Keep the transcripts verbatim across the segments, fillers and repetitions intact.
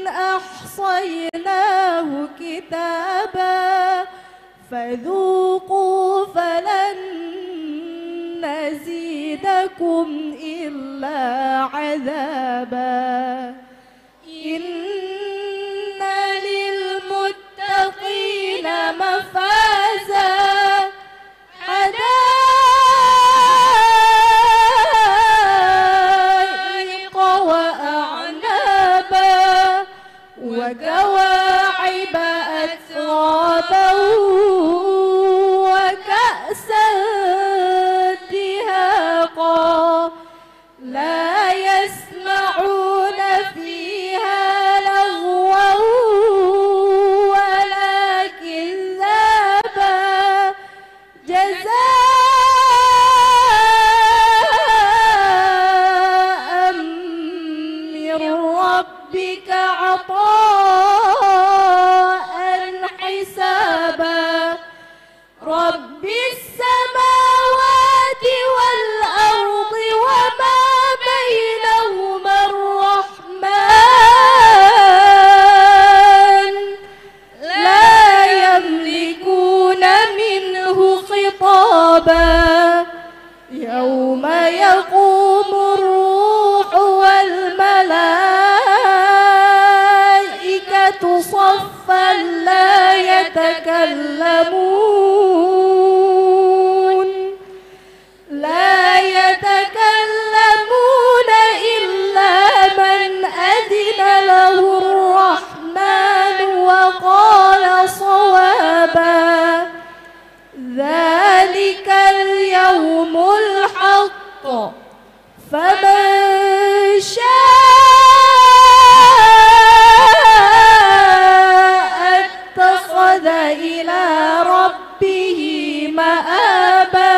أحصيناه كتابا فذوقوا فلن نزيدكم إلا عذابا إن للمتقين مفازا حدائق وأعنابا وكواعب أترابا وكأسا دهاقا لا يسمعون فيها لغوا ولا كذابا جزاء من ربك عطاء حسابا رب السماوات والأرض وما بينهما الرحمن لا يملكون منه خطابا يوم يقوم الروح والملائكة صفا لا يتكلمون لا يتكلمون إلا من أذن له الرحمن وقال صوابا ذلك اليوم الحق فمن شاء اتخذ إلى ربه مآبا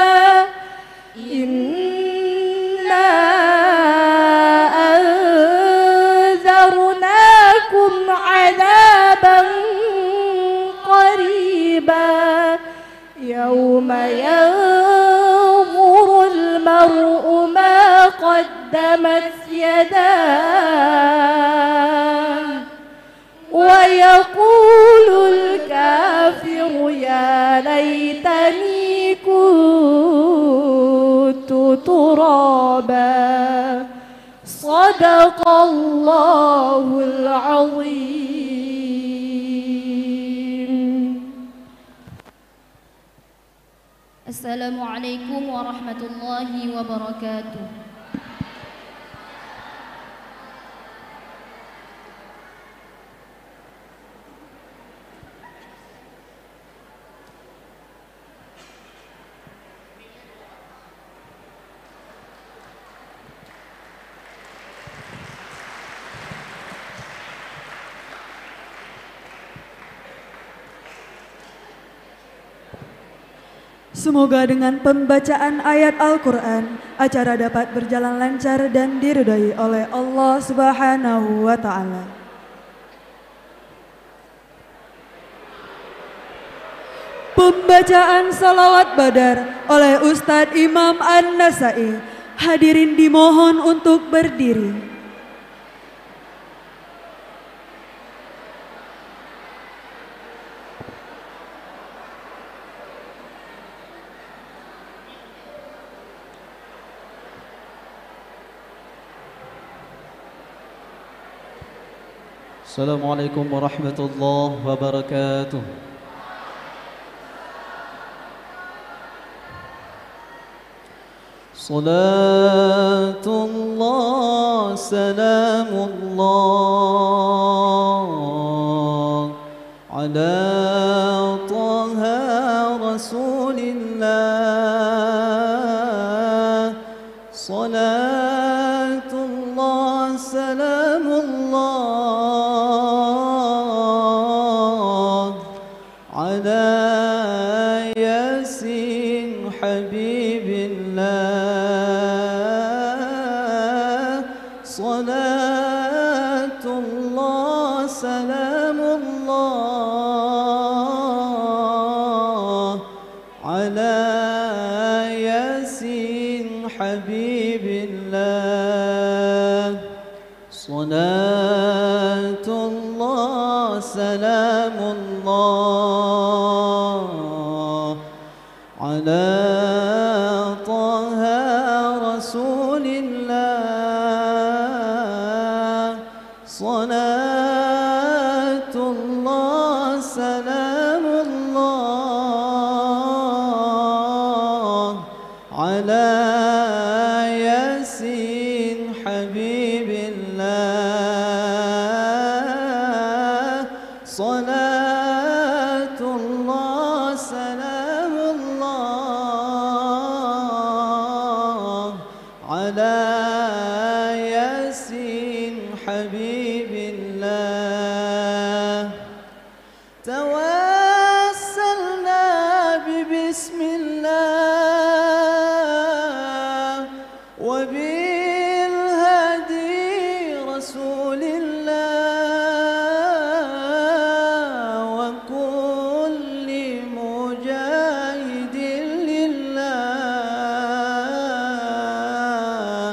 إنا أنذرناكم عذابا قريبا يوم ينظر المرء ما قدمت يداه ويقول الكافر يا ليتني كنت ترابا صدق الله العظيم. السلام عليكم ورحمة الله وبركاته. Semoga dengan pembacaan ayat Al-Quran, acara dapat berjalan lancar dan diridhai oleh Allah Subhanahu wa Ta'ala. Pembacaan salawat badar oleh Ustadz Imam An-Nasai. Hadirin dimohon untuk berdiri. Assalamualaikum warahmatullahi wabarakatuh. Salatullah salamullah ala taha rasulillah. Salatullah salamullah Yasin Habibillah. Salatullah salamullah ala Yasin Habibillah. Salatullah سلام الله على طه رسول الله صلاة الله سلام الله على ياسين حبيب الله صلاة الله سلام الله على ياسين حبيب الله توسلنا ببسم الله وبالهدي رسول الله وكل مجاهد لله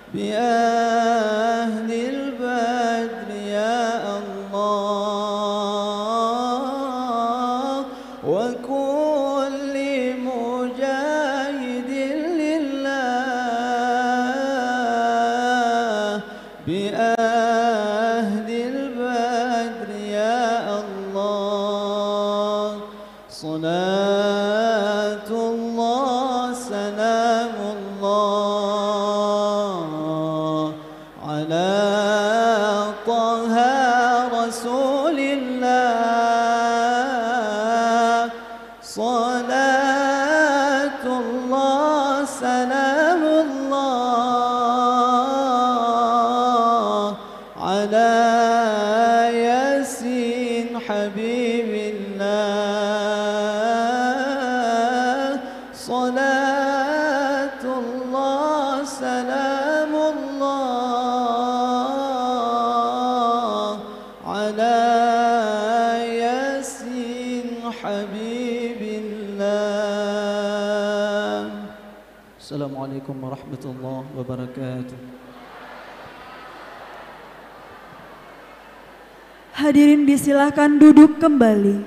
بأهل البدر يا الله وكل مجاهد لله بأهل البدر يا الله صلاة الله سلام الله على طه رسول الله صلاة الله سلام الله على ياسين حبيب الله صلاة الله سلام الله على ياسين حبيب الله السلام عليكم ورحمة الله وبركاته. Hadirin disilahkan duduk kembali.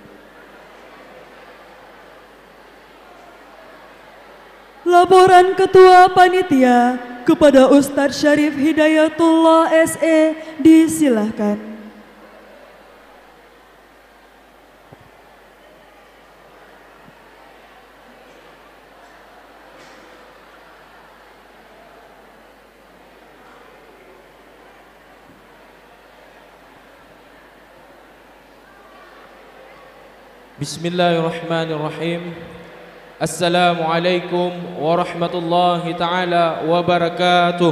Laporan Ketua Panitia kepada Ustadz Syarif Hidayatullah S E disilahkan. Bismillahirrahmanirrahim. Assalamualaikum warahmatullahi taala wabarakatuh.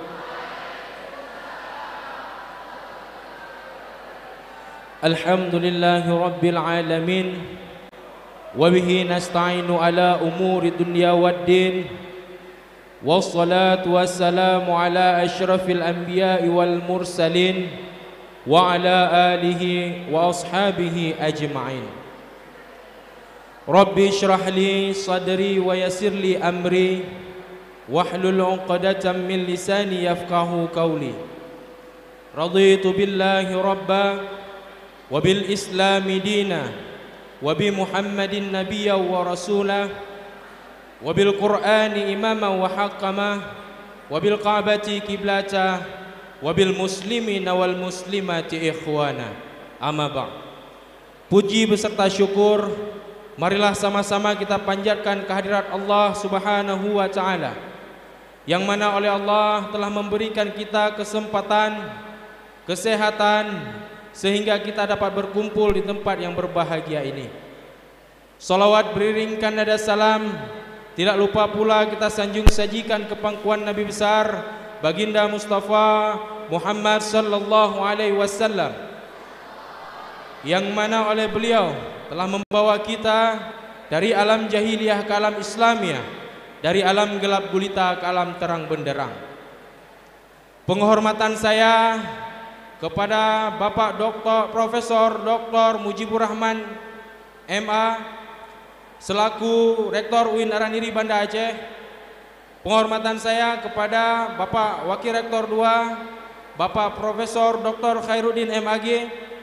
Alhamdulillahi rabbil alamin. Wa bihi nasta'inu ala umuri dunya waddin. Wassalatu wassalamu ala asyrafil anbiya'i wal mursalin wa ala alihi wa ashabihi ajma'in. Rabbi syrah li sadri wa yassir li amri wahlul 'uqdatam min lisani yafqahu qawli. Raditu billahi rabba wa bil islami dina wa bi Muhammadin nabiyya wa rasula wa bil Qur'ani imama wa haqqama wa bil Ka'bati qiblata wa bil muslimina wal muslimati ikhwana. Amma ba'd. Puji beserta syukur marilah sama-sama kita panjatkan kehadirat Allah Subhanahu wa taala yang mana oleh Allah telah memberikan kita kesempatan, kesehatan sehingga kita dapat berkumpul di tempat yang berbahagia ini. Salawat beriringkan nada salam, tidak lupa pula kita sanjung sajikan ke pangkuan Nabi besar Baginda Mustafa Muhammad sallallahu alaihi wasallam yang mana oleh beliau telah membawa kita dari alam jahiliyah ke alam Islamiyah, dari alam gelap gulita ke alam terang benderang. Penghormatan saya kepada Bapak Doktor Profesor Doktor Mujibur Rahman M A selaku Rektor U I N Araniri Banda Aceh. Penghormatan saya kepada Bapak Wakil Rektor dua Bapak Profesor Doktor Khairuddin M A G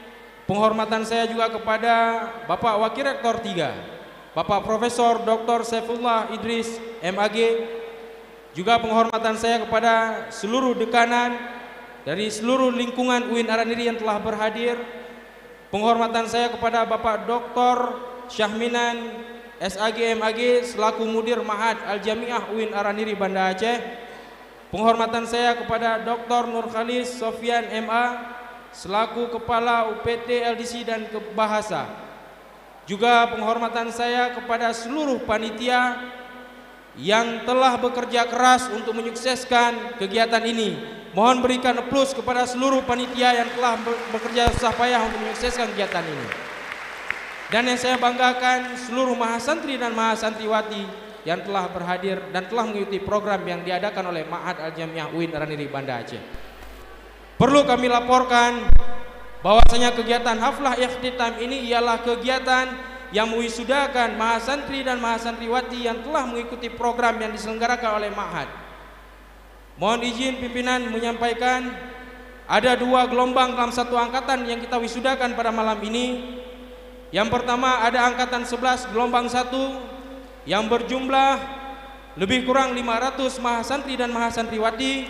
Penghormatan saya juga kepada Bapak Wakil Rektor tiga, Bapak Profesor Doktor Saifullah Idris M A G. Juga penghormatan saya kepada seluruh dekanan dari seluruh lingkungan U I N Araniri yang telah berhadir. Penghormatan saya kepada Bapak Doktor Syahminan S A G M A G selaku Mudir Ma'had Al-Jami'ah U I N Araniri Banda Aceh. Penghormatan saya kepada Doktor Nurkhalis Sofyan M A selaku Kepala U P T L D C dan Bahasa. Juga penghormatan saya kepada seluruh panitia yang telah bekerja keras untuk menyukseskan kegiatan ini. Mohon berikan aplaus kepada seluruh panitia yang telah bekerja susah payah untuk menyukseskan kegiatan ini. Dan yang saya banggakan seluruh mahasantri dan mahasantriwati yang telah berhadir dan telah mengikuti program yang diadakan oleh Ma'had Al-Jami'ah U I N Araniri Banda Aceh. Perlu kami laporkan bahwasanya kegiatan haflah ikhtitam ini ialah kegiatan yang mewisudakan mahasantri dan mahasantriwati yang telah mengikuti program yang diselenggarakan oleh Ma'had. Mohon izin pimpinan menyampaikan ada dua gelombang dalam satu angkatan yang kita wisudakan pada malam ini. Yang pertama ada angkatan sebelas gelombang satu yang berjumlah lebih kurang lima ratus mahasantri dan mahasantriwati,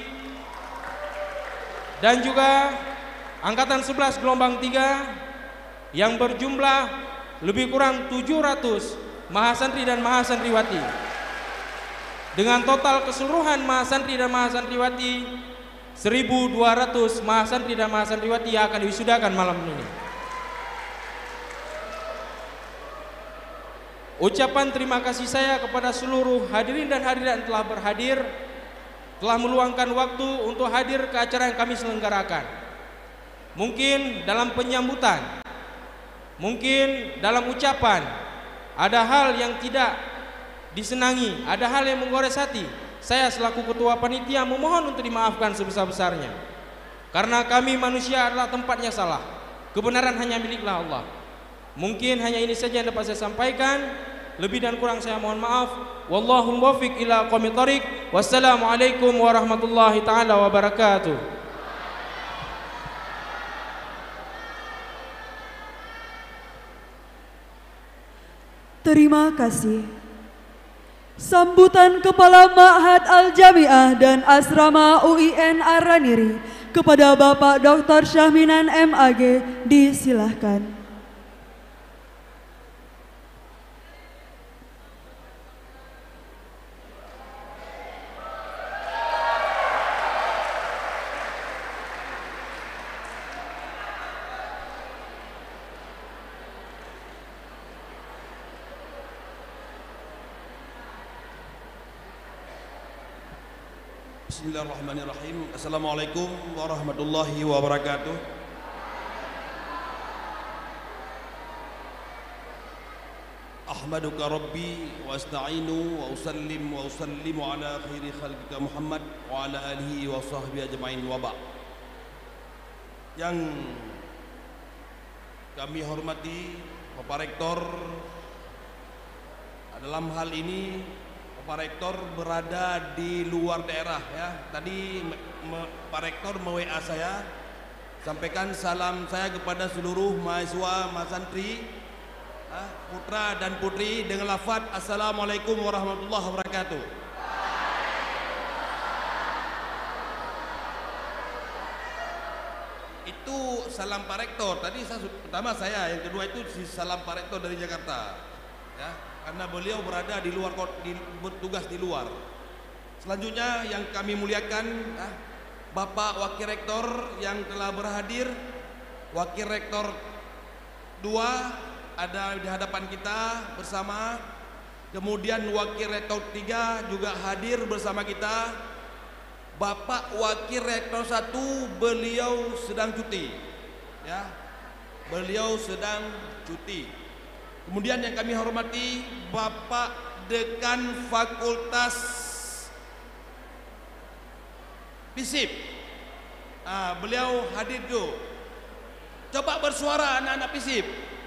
dan juga angkatan sebelas gelombang tiga yang berjumlah lebih kurang tujuh ratus mahasantri dan mahasantriwati. Dengan total keseluruhan mahasantri dan mahasantriwati seribu dua ratus mahasantri dan mahasantriwati yang akan diwisudakan malam ini. Ucapan terima kasih saya kepada seluruh hadirin dan hadirat yang telah berhadir, telah meluangkan waktu untuk hadir ke acara yang kami selenggarakan. Mungkin dalam penyambutan, mungkin dalam ucapan ada hal yang tidak disenangi, ada hal yang menggores hati. Saya selaku ketua panitia memohon untuk dimaafkan sebesar-besarnya. Karena kami manusia adalah tempatnya salah, kebenaran hanya miliklah Allah. Mungkin hanya ini saja yang dapat saya sampaikan. Lebih dan kurang saya mohon maaf. Wallahu muwaffiq ila aqwamit thoriq. Wassalamualaikum warahmatullahi taala wabarakatuh. Terima kasih. Sambutan Kepala Ma'had Al-Jami'ah dan Asrama U I N Araniri kepada Bapak Doktor Syahminan M A G disilahkan. Bismillahirrahmanirrahim. Assalamualaikum warahmatullahi wabarakatuh. Ahmaduka Rabbi wa asta'inu wa usallim wa usallimu ala khairi khalqika Muhammad wa ala alihi wa sahbihi ajma'in wa ba'. Yang kami hormati Bapak Rektor, dalam hal ini Pak Rektor berada di luar daerah ya. Tadi me, Pak Rektor me-W A saya, sampaikan salam saya kepada seluruh mahasiswa, mahasantri, ya, putra dan putri dengan lafaz Assalamualaikum warahmatullahi wabarakatuh. Itu salam Pak Rektor. Tadi saya, pertama saya, yang kedua itu si salam Pak Rektor dari Jakarta. Ya. Karena beliau berada di luar, di, bertugas di luar. Selanjutnya yang kami muliakan ah, Bapak Wakil Rektor yang telah berhadir. Wakil Rektor dua ada di hadapan kita bersama. Kemudian Wakil Rektor tiga juga hadir bersama kita. Bapak Wakil Rektor satu beliau sedang cuti. Ya, beliau sedang cuti. Kemudian yang kami hormati Bapak Dekan Fakultas Fisip. Ah, beliau hadir juga. Coba bersuara anak-anak Fisip.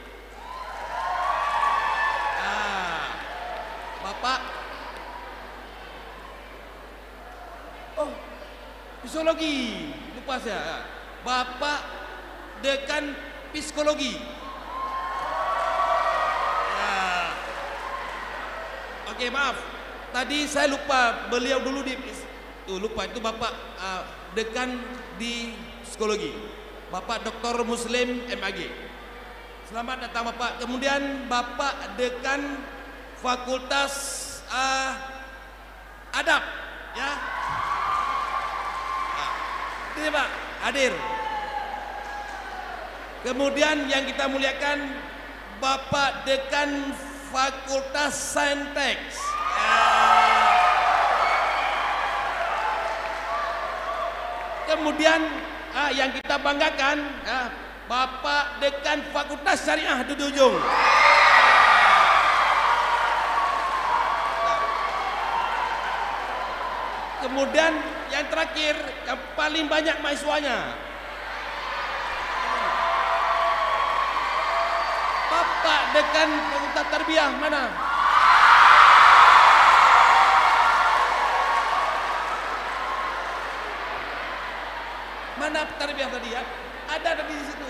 Ah, Bapak. Oh, fisiologi. Lupa saya. Bapak Dekan psikologi. Ya. Oke, maaf. Tadi saya lupa beliau dulu di tuh, lupa itu Bapak uh, dekan di psikologi. Bapak Doktor Muslim M A G. Selamat datang Bapak. Kemudian Bapak dekan Fakultas uh, Adab, ya. Nah, ini Pak, hadir. Kemudian yang kita muliakan Bapak dekan Fakultas Saintek. Ya. Kemudian ah, yang kita banggakan, ah, Bapak dekan Fakultas Syariah di ujung. Kemudian yang terakhir, yang paling banyak mahasiswanya, Bapak dekan Fakultas Tarbiyah mana? Mana tarbiyah tadi ya? Ada tadi di situ.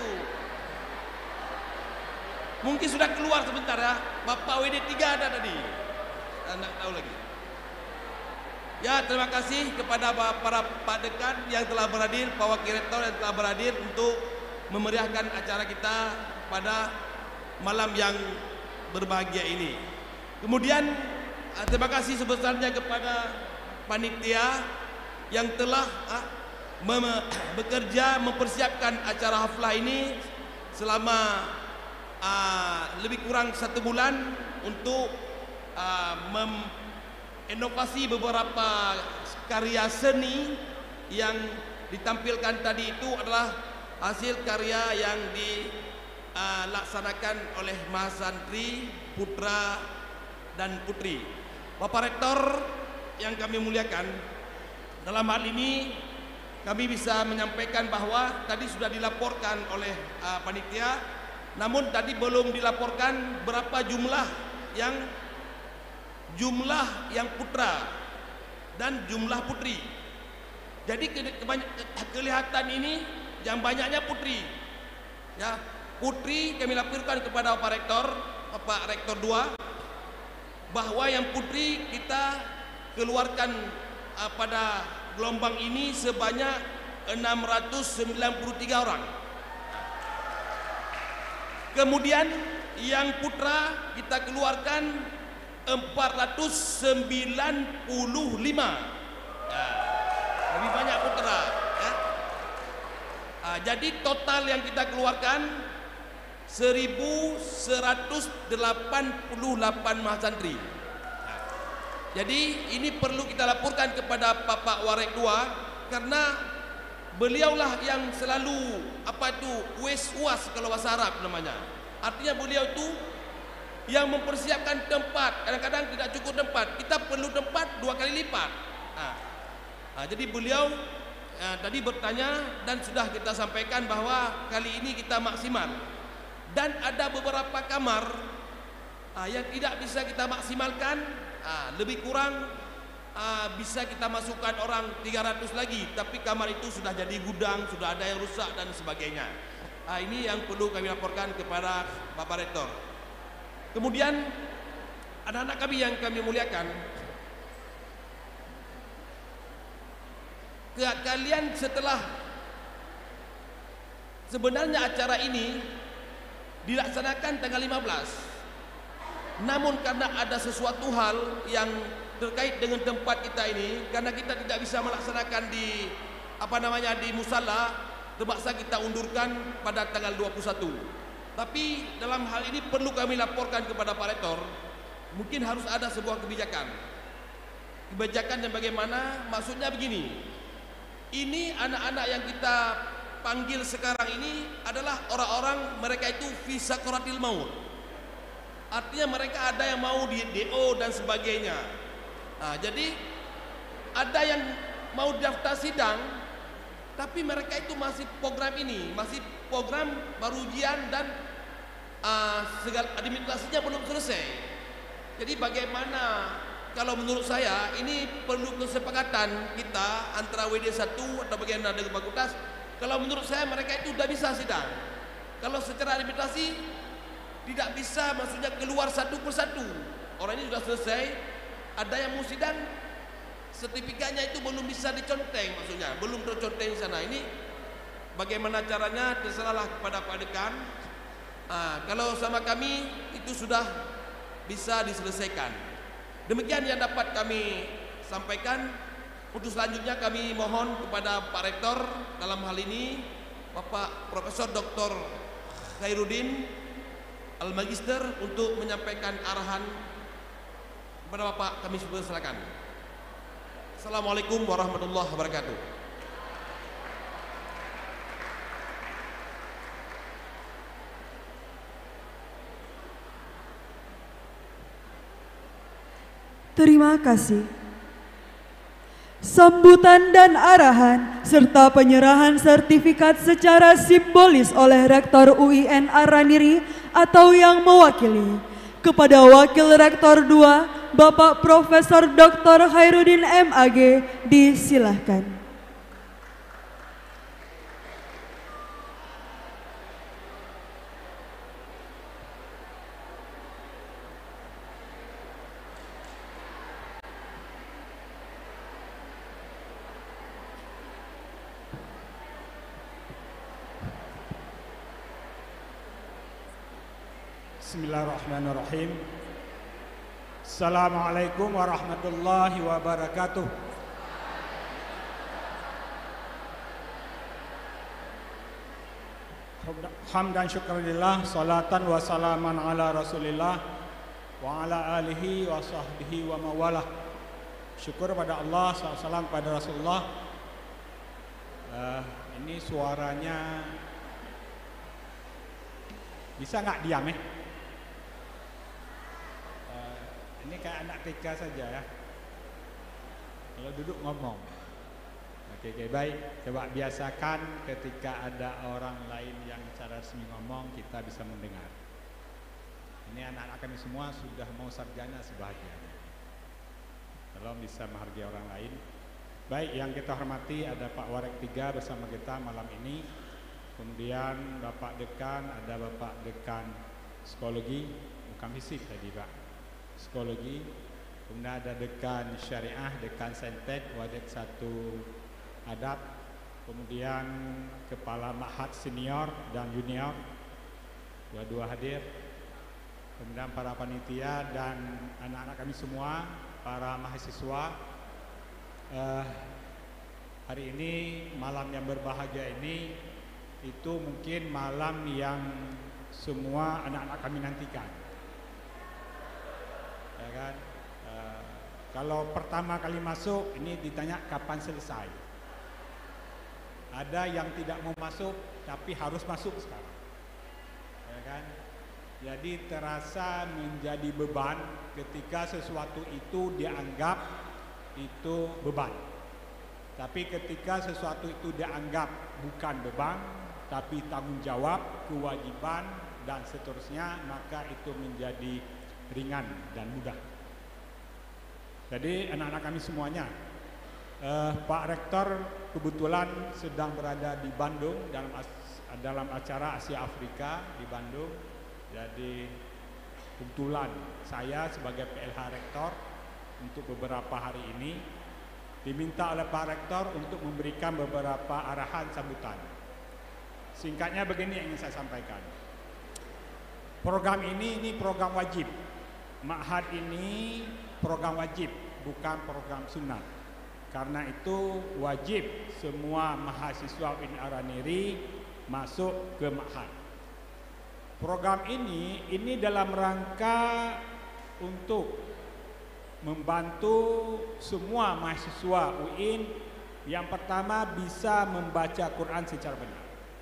Mungkin sudah keluar sebentar ya. Bapak W D tiga ada tadi. Anda tahu lagi. Ya, terima kasih kepada para Pak Dekan yang telah berhadir, Pak Wakil Rektor yang telah berhadir untuk memeriahkan acara kita pada malam yang berbahagia ini. Kemudian terima kasih sebesarnya kepada panitia yang telah ah, Mem bekerja mempersiapkan acara haflah ini selama uh, lebih kurang satu bulan untuk uh, menginovasi beberapa karya seni yang ditampilkan tadi itu adalah hasil karya yang dilaksanakan uh, oleh mahasantri, putra dan putri. Bapak Rektor yang kami muliakan, dalam hal ini kami bisa menyampaikan bahwa tadi sudah dilaporkan oleh uh, panitia, namun tadi belum dilaporkan berapa jumlah yang jumlah yang putra dan jumlah putri. Jadi ke, ke, ke, kelihatan ini yang banyaknya putri. Ya, putri kami laporkan kepada Bapak Rektor, Bapak Rektor dua, bahwa yang putri kita keluarkan uh, pada gelombang ini sebanyak enam ratus sembilan puluh tiga orang. Kemudian yang putra kita keluarkan empat ratus sembilan puluh lima. Ya, lebih banyak putra. Ya. Nah, jadi total yang kita keluarkan seribu seratus delapan puluh delapan mahasantri. Jadi ini perlu kita laporkan kepada Bapak Warek dua karena beliaulah yang selalu apa itu wes uas kalau bahasa Arab namanya. Artinya beliau itu yang mempersiapkan tempat. Kadang-kadang tidak cukup tempat, kita perlu tempat dua kali lipat. Nah, nah, jadi beliau ya, tadi bertanya dan sudah kita sampaikan bahwa kali ini kita maksimal. Dan ada beberapa kamar ah, yang tidak bisa kita maksimalkan. Ah, lebih kurang ah, bisa kita masukkan orang tiga ratus lagi, tapi kamar itu sudah jadi gudang, sudah ada yang rusak dan sebagainya. Ah, ini yang perlu kami laporkan kepada Bapak Rektor. Kemudian anak-anak kami yang kami muliakan, ke kalian setelah sebenarnya acara ini dilaksanakan tanggal lima belas. Namun karena ada sesuatu hal yang terkait dengan tempat kita ini, karena kita tidak bisa melaksanakan di apa namanya di musala, terpaksa kita undurkan pada tanggal dua puluh satu. Tapi dalam hal ini perlu kami laporkan kepada Pak Rektor, mungkin harus ada sebuah kebijakan. Kebijakan yang bagaimana? Maksudnya begini. Ini anak-anak yang kita panggil sekarang ini adalah orang-orang mereka itu fi sakaratil maut. Artinya mereka ada yang mau di D O dan sebagainya. Nah, jadi ada yang mau daftar sidang, tapi mereka itu masih program ini, masih program baru ujian dan uh, segala administrasinya belum selesai. Jadi bagaimana? Kalau menurut saya ini perlu kesepakatan kita antara W D satu atau bagaimana dengan fakultas. Kalau menurut saya mereka itu sudah bisa sidang. kalau secara administrasi tidak bisa, maksudnya keluar satu persatu. Orang ini sudah selesai, ada yang mau sidang, sertifikatnya itu belum bisa diconteng, maksudnya belum terconteng di sana. Ini bagaimana caranya terserahlah kepada Pak Dekan. Ah, kalau sama kami itu sudah bisa diselesaikan. Demikian yang dapat kami sampaikan. Untuk selanjutnya kami mohon kepada Pak Rektor dalam hal ini Bapak Profesor Doktor Khairuddin Al-Magister untuk menyampaikan arahan kepada Bapak. Kami silakan. Assalamualaikum warahmatullahi wabarakatuh. Terima kasih. Sambutan dan arahan serta penyerahan sertifikat secara simbolis oleh Rektor U I N Araniri atau yang mewakili kepada Wakil Rektor dua Bapak Profesor Doktor Khairuddin M A G disilahkan. Bismillahirrahmanirrahim. Assalamualaikum warahmatullahi wabarakatuh. Hamdan syukurillah, salatan wa salaman ala rasulillah wa ala alihi wa sahbihi wa mawalah. Syukur pada Allah, salam pada Rasulullah. uh, Ini suaranya bisa nggak diam eh? Ini kayak anak T K saja ya. Kalau duduk ngomong. Oke, oke, baik. Coba biasakan ketika ada orang lain yang cara resmi ngomong, kita bisa mendengar. Ini anak-anak kami semua sudah mau sarjana sebahagian. Tolong bisa menghargai orang lain. Baik, yang kita hormati ada Pak Warek tiga bersama kita malam ini. Kemudian Bapak Dekan, ada Bapak Dekan Psikologi, bukan fisik tadi Pak. Psikologi, kemudian ada Dekan Syariah, Dekan Saintek, Wadek satu Adab, kemudian Kepala Ma'had Senior dan Junior, dua-dua hadir, kemudian para panitia dan anak-anak kami semua, para mahasiswa. eh, Hari ini, malam yang berbahagia ini, itu mungkin malam yang semua anak-anak kami nantikan. Ya kan? Uh, kalau pertama kali masuk ini ditanya kapan selesai. Ada yang tidak mau masuk tapi harus masuk sekarang. Ya kan? Jadi terasa menjadi beban ketika sesuatu itu dianggap itu beban. Tapi ketika sesuatu itu dianggap bukan beban tapi tanggung jawab, kewajiban dan seterusnya, maka itu menjadi ringan dan mudah. Jadi anak-anak kami semuanya, eh, Pak Rektor kebetulan sedang berada di Bandung dalam dalam acara Asia Afrika di Bandung. Jadi kebetulan saya sebagai P L H Rektor untuk beberapa hari ini diminta oleh Pak Rektor untuk memberikan beberapa arahan sambutan. Singkatnya begini yang ingin saya sampaikan. Program ini ini program wajib. Ma'had ini program wajib, bukan program sunat. Karena itu wajib semua mahasiswa U I N Araniri masuk ke Ma'had. Program ini ini dalam rangka untuk membantu semua mahasiswa U I N yang pertama bisa membaca Quran secara benar.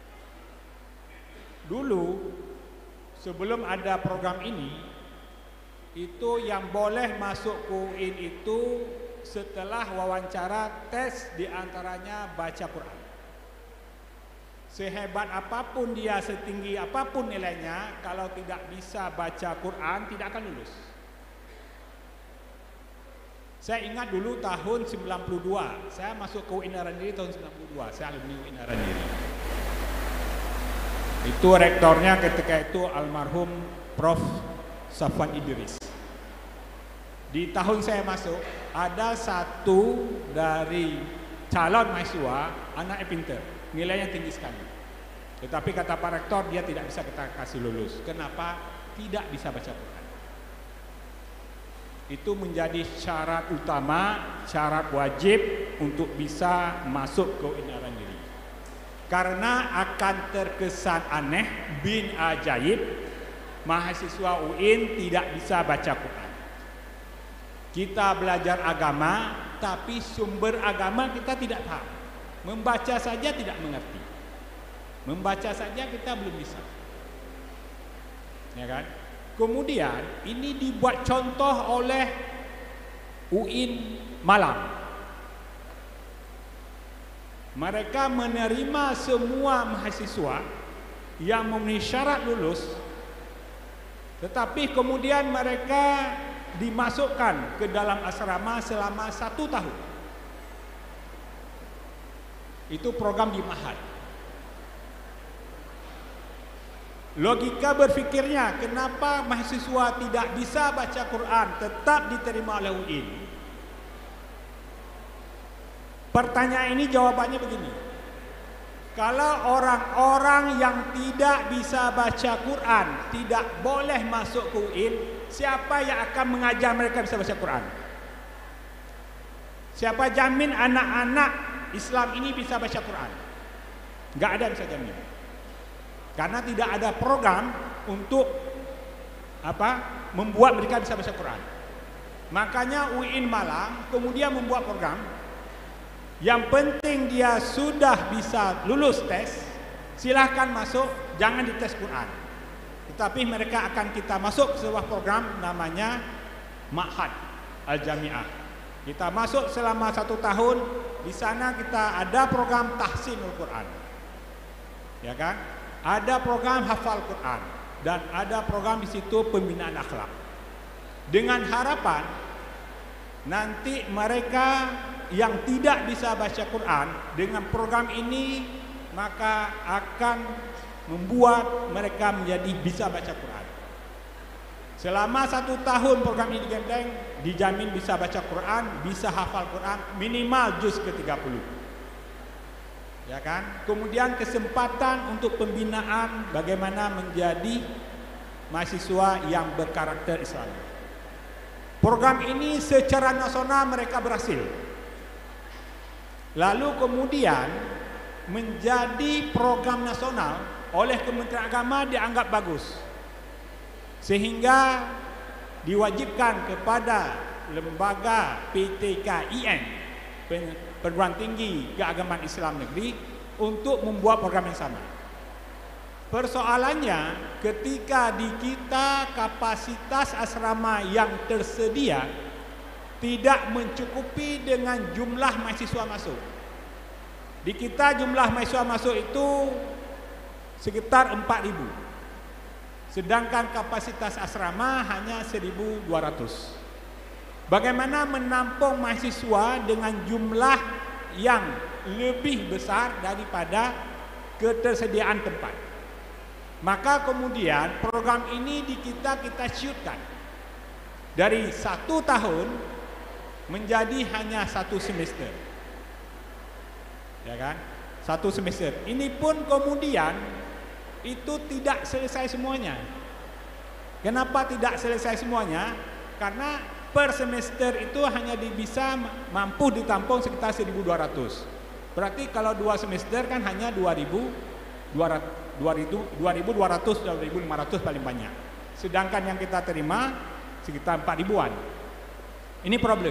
Dulu sebelum ada program ini, itu yang boleh masuk ke U I N itu setelah wawancara tes diantaranya baca Quran. Sehebat apapun dia, setinggi apapun nilainya, kalau tidak bisa baca Quran tidak akan lulus. Saya ingat dulu tahun sembilan puluh dua, saya masuk ke U I N Araniri tahun sembilan puluh dua, saya alumni U I N Araniri. Itu rektornya ketika itu almarhum Prof Safwan Idris. Di tahun saya masuk, ada satu dari calon mahasiswa anaknya pintar, nilainya tinggi sekali. Tetapi kata Pak Rektor, dia tidak bisa kita kasih lulus. Kenapa? Tidak bisa baca Quran. Itu menjadi syarat utama, syarat wajib untuk bisa masuk ke U I N Aranyri. Karena akan terkesan aneh, bin ajaib, mahasiswa U I N tidak bisa baca Quran. Kita belajar agama, tapi sumber agama kita tidak tahu. Membaca saja tidak mengerti. Membaca saja kita belum bisa. Ya kan? Kemudian ini dibuat contoh oleh U I N Malang. Mereka menerima semua mahasiswa yang memenuhi syarat lulus, tetapi kemudian mereka dimasukkan ke dalam asrama selama satu tahun. Itu program di Ma'had. Logika berfikirnya, kenapa mahasiswa tidak bisa baca Quran tetap diterima oleh U I N? Pertanyaan ini jawabannya begini. Kalau orang-orang yang tidak bisa baca Quran tidak boleh masuk ke U I N, siapa yang akan mengajar mereka bisa baca Quran? Siapa jamin anak-anak Islam ini bisa baca Quran? Enggak ada yang bisa jamin. Karena tidak ada program untuk apa? Membuat mereka bisa baca Quran. Makanya U I N Malang kemudian membuat program. Yang penting dia sudah bisa lulus tes, silahkan masuk, jangan dites Quran. Tetapi mereka akan kita masuk ke sebuah program namanya Ma'had Al-Jami'ah. Kita masuk selama satu tahun, di sana kita ada program tahsinul Quran. Ya kan? Ada program hafal Quran dan ada program di situ pembinaan akhlak. Dengan harapan nanti mereka yang tidak bisa baca Quran dengan program ini maka akan membuat mereka menjadi bisa baca Quran. Selama satu tahun program ini digandeng, dijamin bisa baca Quran, bisa hafal Quran minimal juz ke tiga puluh. Ya kan? Kemudian kesempatan untuk pembinaan bagaimana menjadi mahasiswa yang berkarakter Islam. Program ini secara nasional mereka berhasil. Lalu kemudian menjadi program nasional oleh Kementerian Agama dianggap bagus. Sehingga diwajibkan kepada lembaga P T K I N, Perguruan Tinggi Keagamaan Islam Negeri, untuk membuat program yang sama. Persoalannya ketika di kita kapasitas asrama yang tersedia tidak mencukupi dengan jumlah mahasiswa masuk. Di kita jumlah mahasiswa masuk itu sekitar empat ribu. Sedangkan kapasitas asrama hanya seribu dua ratus. Bagaimana menampung mahasiswa dengan jumlah yang lebih besar daripada ketersediaan tempat? Maka kemudian program ini di kita kita shootkan dari satu tahun menjadi hanya satu semester, ya kan? Satu semester. Ini pun kemudian itu tidak selesai semuanya. Kenapa tidak selesai semuanya? Karena per semester itu hanya bisa mampu ditampung sekitar seribu dua ratus. Berarti kalau dua semester kan hanya dua ribu dua ratus dan dua ribu lima ratus paling banyak. Sedangkan yang kita terima sekitar empat ribuan. Ini problem,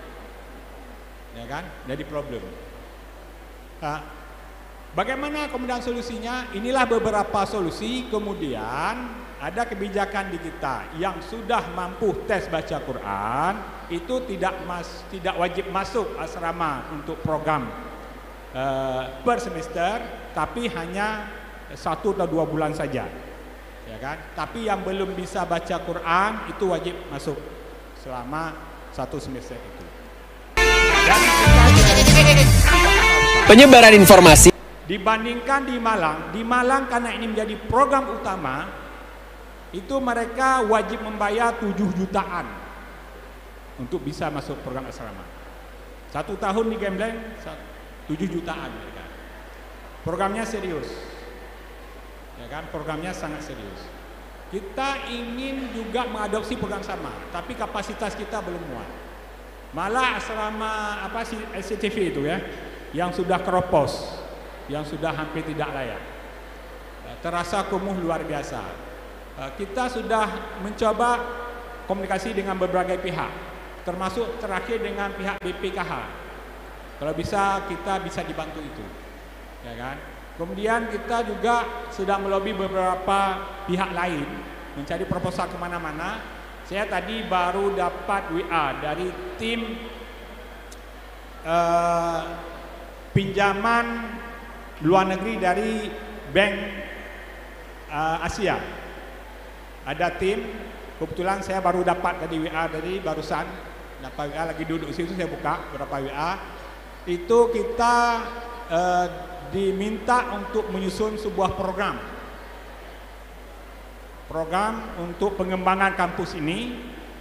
ya kan? Jadi problem. Nah, bagaimana kemudian solusinya? Inilah beberapa solusi. Kemudian ada kebijakan di kita yang sudah mampu tes baca Quran itu tidak mas, tidak wajib masuk asrama untuk program uh, per semester, tapi hanya satu atau dua bulan saja, ya kan? Tapi yang belum bisa baca Quran itu wajib masuk selama satu semester itu. Penyebaran informasi Dibandingkan di Malang, di Malang karena ini menjadi program utama, itu mereka wajib membayar tujuh jutaan untuk bisa masuk program asrama. Satu tahun di Gembleng, tujuh jutaan mereka. Programnya serius, ya kan? Programnya sangat serius. Kita ingin juga mengadopsi program sama, tapi kapasitas kita belum muat. Malah asrama apa sih S C T V itu ya, yang sudah keropos, yang sudah hampir tidak layak, terasa kumuh luar biasa. Kita sudah mencoba komunikasi dengan berbagai pihak, termasuk terakhir dengan pihak B P K H. Kalau bisa kita bisa dibantu itu, ya kan? Kemudian kita juga sedang melobi beberapa pihak lain mencari proposal kemana-mana. Saya tadi baru dapat W A dari tim uh, pinjaman luar negeri dari Bank uh, Asia. Ada tim, kebetulan saya baru dapat tadi W A dari barusan, dapat W A lagi duduk di situ, saya buka beberapa W A. Itu kita uh, diminta untuk menyusun sebuah program. Program untuk pengembangan kampus ini.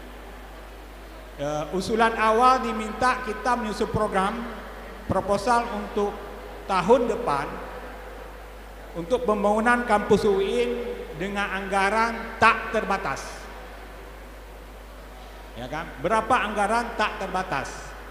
Uh, usulan awal diminta kita menyusun program proposal untuk tahun depan untuk pembangunan kampus U I N dengan anggaran tak terbatas. Ya kan? Berapa anggaran tak terbatas?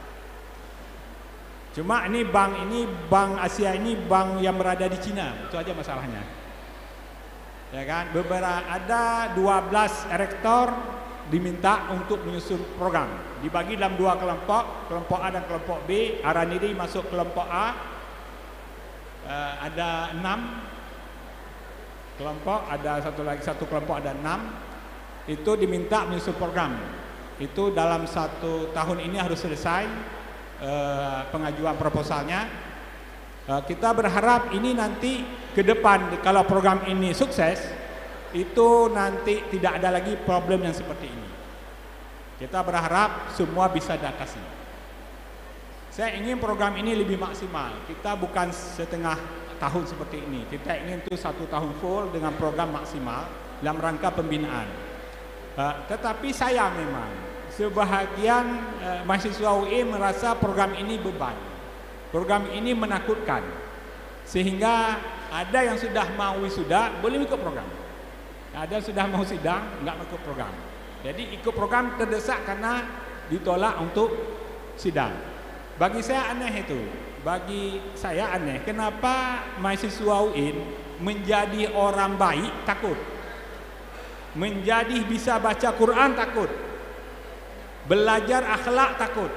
Cuma ini bank ini Bank Asia ini bank yang berada di Cina, itu aja masalahnya. Ya kan? Beberapa ada dua belas rektor diminta untuk menyusun program. Dibagi dalam dua kelompok, kelompok A dan kelompok B. Araniri masuk kelompok A. Uh, ada enam kelompok, ada satu lagi satu kelompok ada enam. Itu diminta menyusun program. Itu dalam satu tahun ini harus selesai uh, pengajuan proposalnya. Uh, kita berharap ini nanti ke depan kalau program ini sukses, itu nanti tidak ada lagi problem yang seperti ini. Kita berharap semua bisa diatasi. Saya ingin program ini lebih maksimal. Kita bukan setengah tahun seperti ini. Kita ingin itu satu tahun full dengan program maksimal dalam rangka pembinaan. Uh, tetapi saya memang sebahagian uh, mahasiswa U I merasa program ini beban. Program ini menakutkan. Sehingga ada yang sudah mau wisuda boleh ikut program. Ada yang sudah mau sidang enggak ikut program. Jadi ikut program terdesak karena ditolak untuk sidang. Bagi saya aneh itu. Bagi saya aneh. Kenapa mahasiswa U I N menjadi orang baik takut? Menjadi bisa baca Quran takut? Belajar akhlak takut?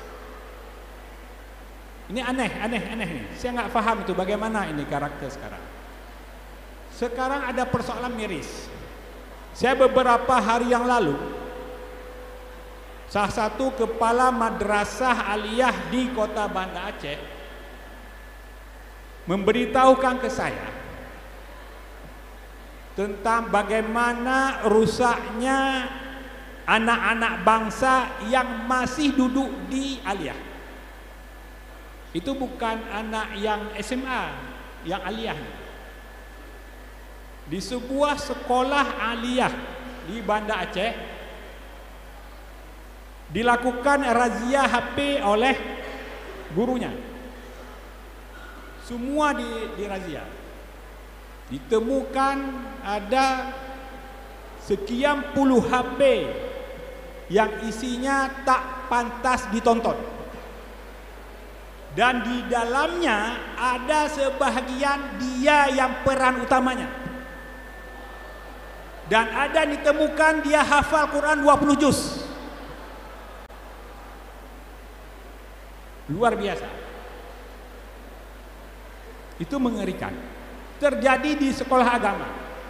Ini aneh, aneh, aneh nih. Saya nggak paham itu bagaimana ini karakter sekarang. Sekarang ada persoalan miris. Saya beberapa hari yang lalu, salah satu kepala madrasah aliyah di kota Banda Aceh memberitahukan ke saya tentang bagaimana rusaknya anak-anak bangsa yang masih duduk di aliyah. Itu bukan anak yang S M A, yang aliyah. Di sebuah sekolah aliyah di Banda Aceh dilakukan razia H P oleh gurunya. Semua di, dirazia. Ditemukan ada sekian puluh H P yang isinya tak pantas ditonton. Dan di dalamnya ada sebahagian dia yang peran utamanya. Dan ada ditemukan dia hafal Quran dua puluh juz. Luar biasa. Itu mengerikan. Terjadi di sekolah agama.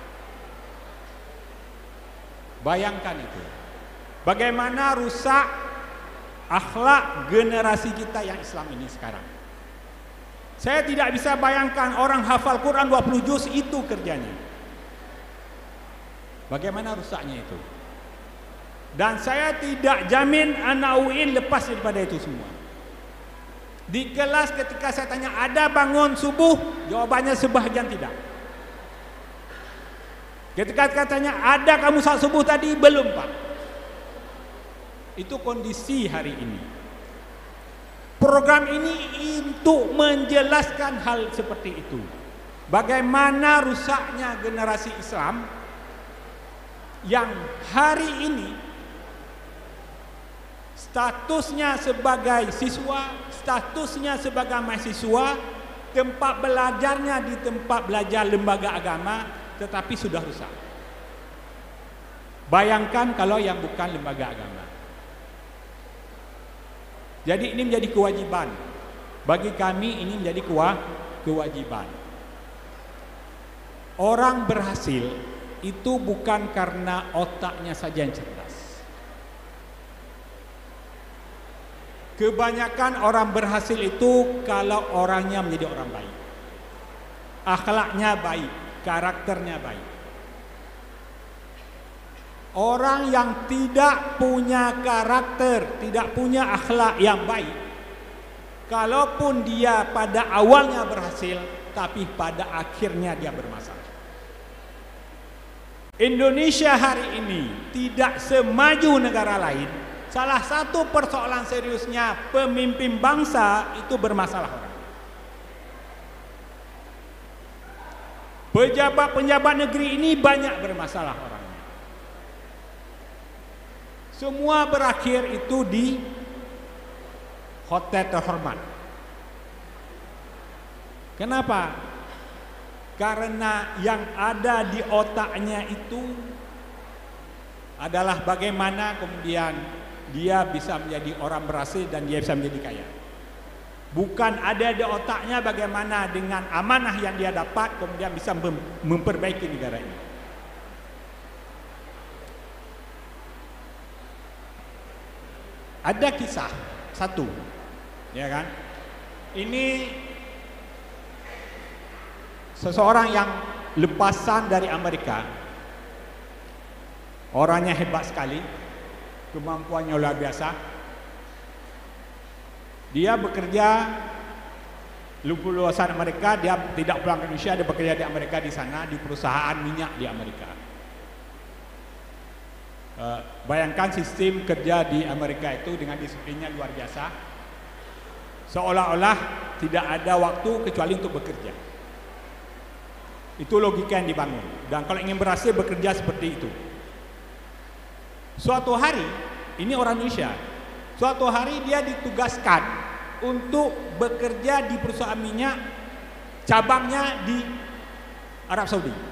Bayangkan itu. Bagaimana rusak akhlak generasi kita yang Islam ini sekarang. Saya tidak bisa bayangkan orang hafal Quran dua puluh juz itu kerjanya. Bagaimana rusaknya itu. Dan saya tidak jamin anak U I N lepas daripada itu semua. Di kelas ketika saya tanya, ada bangun subuh? Jawabannya sebahagian tidak. Ketika katanya, ada kamu saat subuh tadi? Belum, Pak. Itu kondisi hari ini. Program ini untuk menjelaskan hal seperti itu. Bagaimana rusaknya generasi Islam yang hari ini statusnya sebagai siswa, statusnya sebagai mahasiswa, tempat belajarnya di tempat belajar lembaga agama, tetapi sudah rusak. Bayangkan kalau yang bukan lembaga agama. Jadi ini menjadi kewajiban bagi kami, ini menjadi kewajiban. Orang berhasil itu bukan karena otaknya saja yang cerdas. Kebanyakan orang berhasil itu kalau orangnya menjadi orang baik, akhlaknya baik, karakternya baik. Orang yang tidak punya karakter, tidak punya akhlak yang baik, kalaupun dia pada awalnya berhasil, tapi pada akhirnya dia bermasalah. Indonesia hari ini tidak semaju negara lain. Salah satu persoalan seriusnya pemimpin bangsa itu bermasalah orang. Pejabat-pejabat negeri ini banyak bermasalah orang. Semua berakhir itu di hotel terhormat. Kenapa? Karena yang ada di otaknya itu adalah bagaimana kemudian dia bisa menjadi orang berhasil dan dia bisa menjadi kaya. Bukan ada di otaknya bagaimana dengan amanah yang dia dapat kemudian bisa memperbaiki negara ini. Ada kisah satu, ya kan? Ini seseorang yang lepasan dari Amerika, orangnya hebat sekali, kemampuannya luar biasa. Dia bekerja luasan Amerika, dia tidak pulang ke Indonesia, dia bekerja di Amerika di sana di perusahaan minyak di Amerika. Uh, bayangkan sistem kerja di Amerika itu dengan disiplinnya luar biasa, seolah-olah tidak ada waktu kecuali untuk bekerja. Itu logika yang dibangun. Dan kalau ingin berhasil bekerja seperti itu. Suatu hari, ini orang Indonesia, suatu hari dia ditugaskan untuk bekerja di perusahaan minyak cabangnya di Arab Saudi.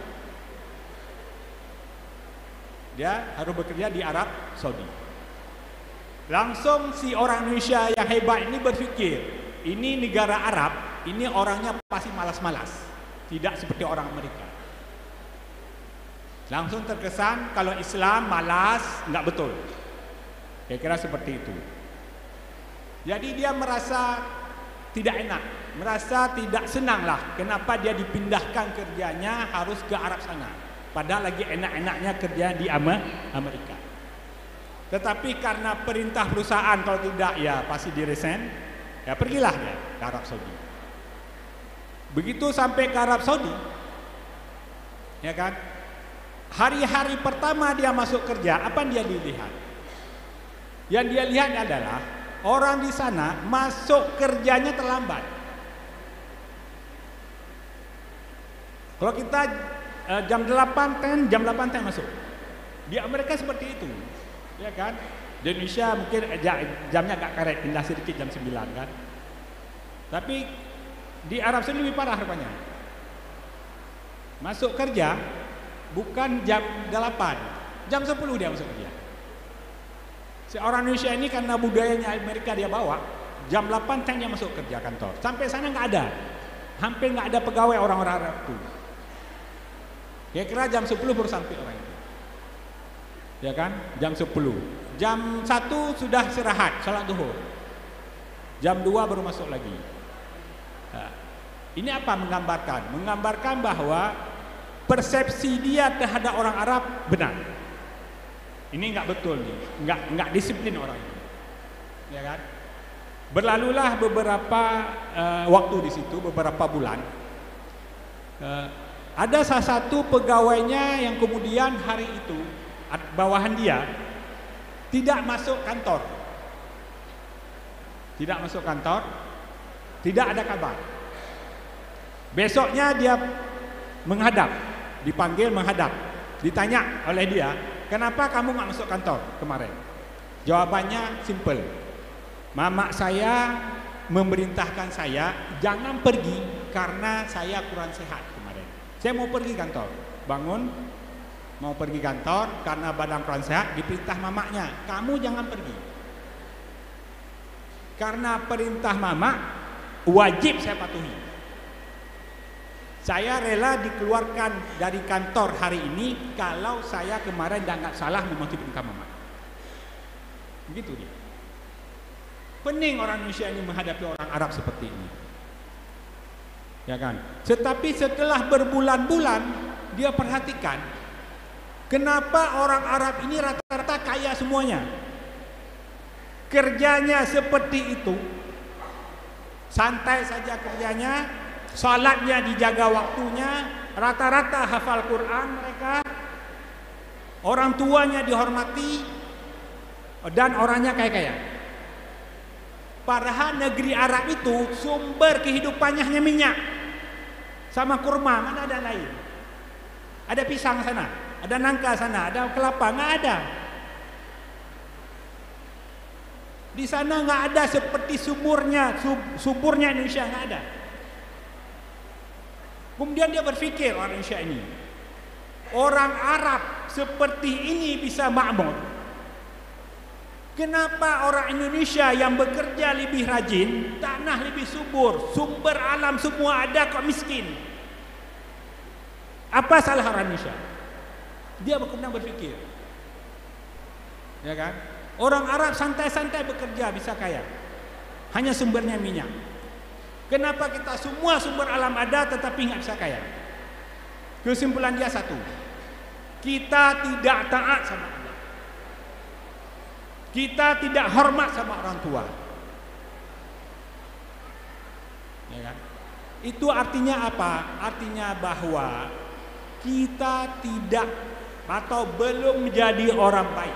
Dia harus bekerja di Arab Saudi. Langsung si orang Indonesia yang hebat ini berpikir, ini negara Arab, ini orangnya pasti malas-malas, tidak seperti orang Amerika. Langsung terkesan kalau Islam malas, nggak betul. Kira-kira seperti itu. Jadi dia merasa tidak enak, merasa tidak senang lah. Kenapa dia dipindahkan kerjanya harus ke Arab sana? Padahal lagi enak-enaknya kerja di Amerika. Tetapi karena perintah perusahaan, kalau tidak ya pasti diresign, ya pergilah dia ke Arab Saudi. Begitu sampai ke Arab Saudi, ya kan, hari-hari pertama dia masuk kerja, apa yang dia dilihat? Yang dia lihat adalah orang di sana masuk kerjanya terlambat. Kalau kita uh, jam delapan ten, jam delapan ten masuk. Di Amerika seperti itu, ya kan? Di Indonesia mungkin jamnya agak karet, pindah sedikit jam sembilan kan. Tapi di Arab Saudi lebih parah rupanya. Masuk kerja bukan jam delapan, jam sepuluh dia masuk kerja. Seorang Indonesia ini karena budayanya Amerika dia bawa, jam delapan ten dia masuk kerja kantor. Sampai sana nggak ada, hampir nggak ada pegawai orang-orang Arab itu. Kira-kira jam sepuluh baru sampai orang itu. Ya kan? Jam sepuluh. Jam satu sudah istirahat, salat zuhur. Jam dua baru masuk lagi. Nah, ini apa menggambarkan? Menggambarkan bahwa persepsi dia terhadap orang Arab benar. Ini enggak betul nih, enggak enggak disiplin orang ini. Ya kan? Berlalulah beberapa uh, waktu di situ, beberapa bulan. Uh, ada salah satu pegawainya yang kemudian hari itu bawahan dia tidak masuk kantor. Tidak masuk kantor, tidak ada kabar. Besoknya dia menghadap, dipanggil menghadap, ditanya oleh dia, kenapa kamu nggak masuk kantor kemarin? Jawabannya simple. Mama saya memerintahkan saya jangan pergi karena saya kurang sehat kemarin. Saya mau pergi kantor, bangun mau pergi kantor karena badan kurang sehat, diperintah mamanya, kamu jangan pergi. Karena perintah mama wajib saya patuhi. Saya rela dikeluarkan dari kantor hari ini kalau saya kemarin dianggap salah mematuhi perintah mama. Begitu dia. Pening orang Indonesia ini menghadapi orang Arab seperti ini, ya kan? Tetapi setelah berbulan-bulan dia perhatikan, kenapa orang Arab ini rata-rata kaya semuanya? Kerjanya seperti itu, santai saja kerjanya, salatnya dijaga waktunya, rata-rata hafal Quran mereka, orang tuanya dihormati, dan orangnya kaya-kaya. Padahal negeri Arab itu sumber kehidupannya hanya minyak sama kurma, mana ada lain. Ada pisang sana, ada nangka sana, ada kelapa, nggak ada. Di sana nggak ada seperti suburnya, sub, suburnya Indonesia, nggak ada. Kemudian dia berpikir orang Indonesia ini, orang Arab seperti ini bisa makmur. Kenapa orang Indonesia yang bekerja lebih rajin, tanah lebih subur, sumber alam semua ada kok miskin? Apa salah orang Indonesia? Dia kemudian berpikir, ya kan? Orang Arab santai-santai bekerja bisa kaya, hanya sumbernya minyak. Kenapa kita semua sumber alam ada tetapi nggak bisa kaya? Kesimpulan dia satu, kita tidak taat sama Allah. Kita tidak hormat sama orang tua, ya kan? Itu artinya apa? Artinya bahwa kita tidak atau belum menjadi orang baik.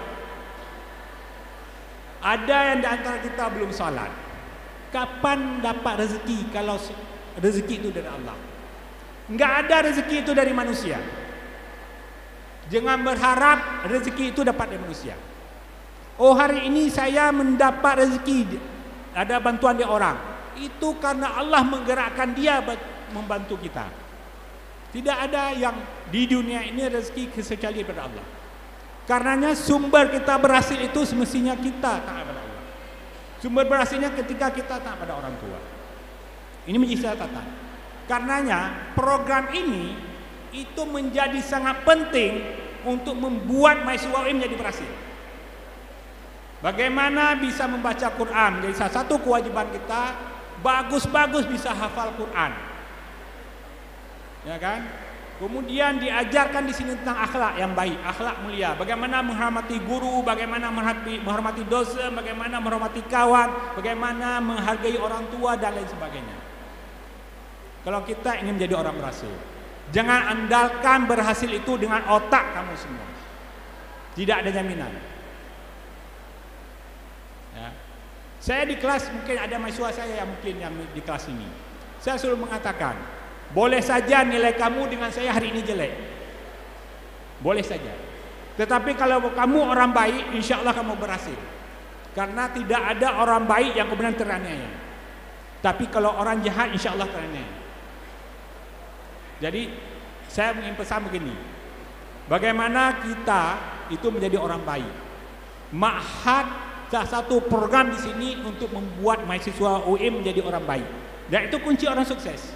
Ada yang di antara kita belum salat. Kapan dapat rezeki kalau rezeki itu dari Allah? Enggak ada rezeki itu dari manusia. Jangan berharap rezeki itu dapat dari manusia. Oh, hari ini saya mendapat rezeki, ada bantuan dari orang. Itu karena Allah menggerakkan dia membantu kita. Tidak ada yang di dunia ini rezeki kecuali daripada Allah. Karenanya sumber kita berhasil itu semestinya kita taat pada Allah. Sumber berhasilnya ketika kita taat pada orang tua. Ini menjadi catatan. Karenanya program ini itu menjadi sangat penting untuk membuat mahasiswa U I M menjadi berhasil. Bagaimana bisa membaca Quran menjadi salah satu kewajiban kita. Bagus-bagus bisa hafal Quran, ya kan? Kemudian diajarkan di sini tentang akhlak yang baik, akhlak mulia. Bagaimana menghormati guru, bagaimana menghormati, menghormati dosen, bagaimana menghormati kawan, bagaimana menghargai orang tua dan lain sebagainya. Kalau kita ingin menjadi orang berhasil, jangan andalkan berhasil itu dengan otak kamu semua. Tidak ada jaminan. Ya. Saya di kelas, mungkin ada mahasiswa saya yang mungkin yang di kelas ini. Saya selalu mengatakan, boleh saja nilai kamu dengan saya hari ini jelek. Boleh saja. Tetapi kalau kamu orang baik, insya Allah kamu berhasil. Karena tidak ada orang baik yang kemudian teraniaya. Tapi kalau orang jahat, insya Allah teraniaya. Jadi saya ingin pesan begini. Bagaimana kita itu menjadi orang baik. Ma'had salah satu program di sini untuk membuat mahasiswa U I M menjadi orang baik. Dan itu kunci orang sukses.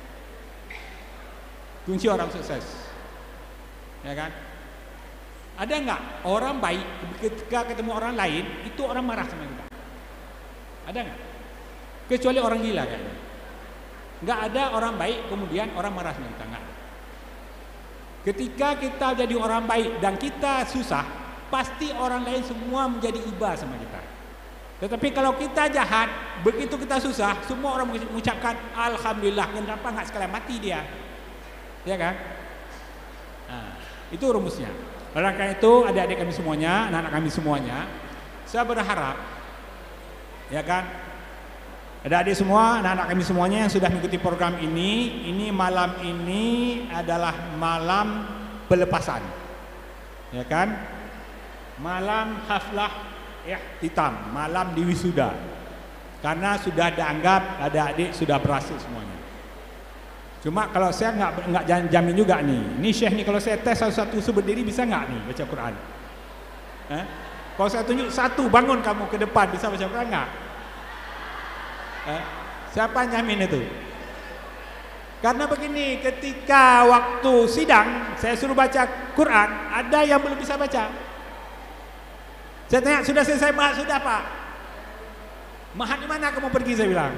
Kunci orang sukses. Ya kan? Ada enggak orang baik ketika ketemu orang lain itu orang marah sama kita? Ada enggak? Kecuali orang gila kan? Enggak ada orang baik kemudian orang marah sama kita, enggak. Ketika kita jadi orang baik dan kita susah, pasti orang lain semua menjadi iba sama kita. Tetapi kalau kita jahat, begitu kita susah, semua orang mengucapkan alhamdulillah. Kenapa nggak sekalian mati dia? Ya kan? Nah, itu rumusnya. Oleh karena itu, adik-adik kami semuanya, anak-anak kami semuanya, saya berharap, ya kan, adik-adik semua, anak-anak kami semuanya yang sudah mengikuti program ini, ini malam ini adalah malam pelepasan, ya kan, malam haflah ihtitam, malam diwisuda, karena sudah dianggap adik-adik sudah berhasil semuanya. Cuma kalau saya nggak nggak jamin juga nih, ini Syekh nih kalau saya tes satu-satu berdiri bisa nggak nih baca Quran? Eh? Kalau saya tunjuk satu bangun kamu ke depan bisa baca Quran nggak? Eh? Siapa jamin itu? Karena begini, ketika waktu sidang saya suruh baca Quran, ada yang belum bisa baca. Saya tanya, sudah selesai Mahat? Sudah Pak. Mahat di mana kamu pergi? Saya bilang.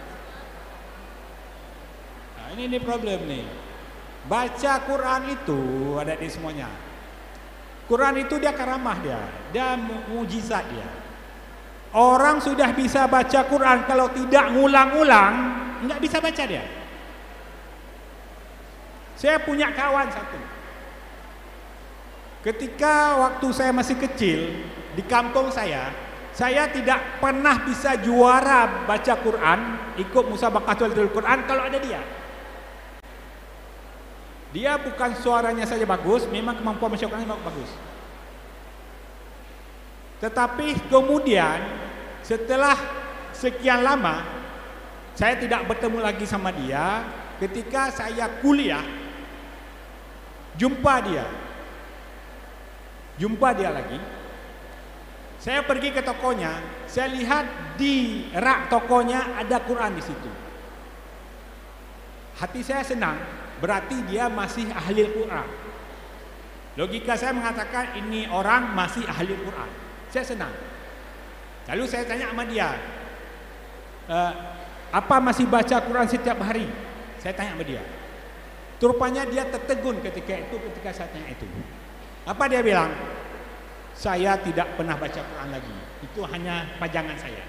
Ini ini problem nih. Baca Quran itu ada di semuanya. Quran itu dia karamah dia, dia mujizat dia. Orang sudah bisa baca Quran kalau tidak ngulang-ulang, nggak bisa baca dia. Saya punya kawan satu. Ketika waktu saya masih kecil di kampung saya, saya tidak pernah bisa juara baca Quran, ikut musabaqatul Quran kalau ada dia. Dia bukan suaranya saja bagus, memang kemampuan baca Quran bagus. Tetapi kemudian setelah sekian lama saya tidak bertemu lagi sama dia. Ketika saya kuliah, jumpa dia, jumpa dia lagi. Saya pergi ke tokonya, saya lihat di rak tokonya ada Quran di situ. Hati saya senang. Berarti dia masih ahli Al-Quran. Logika saya mengatakan ini orang masih ahli Al-Quran. Saya senang. Lalu saya tanya sama dia, e, apa masih baca Quran setiap hari? Saya tanya sama dia. Rupanya dia tertegun ketika itu, ketika saya tanya itu. Apa dia bilang? Saya tidak pernah baca Quran lagi. Itu hanya pajangan saya.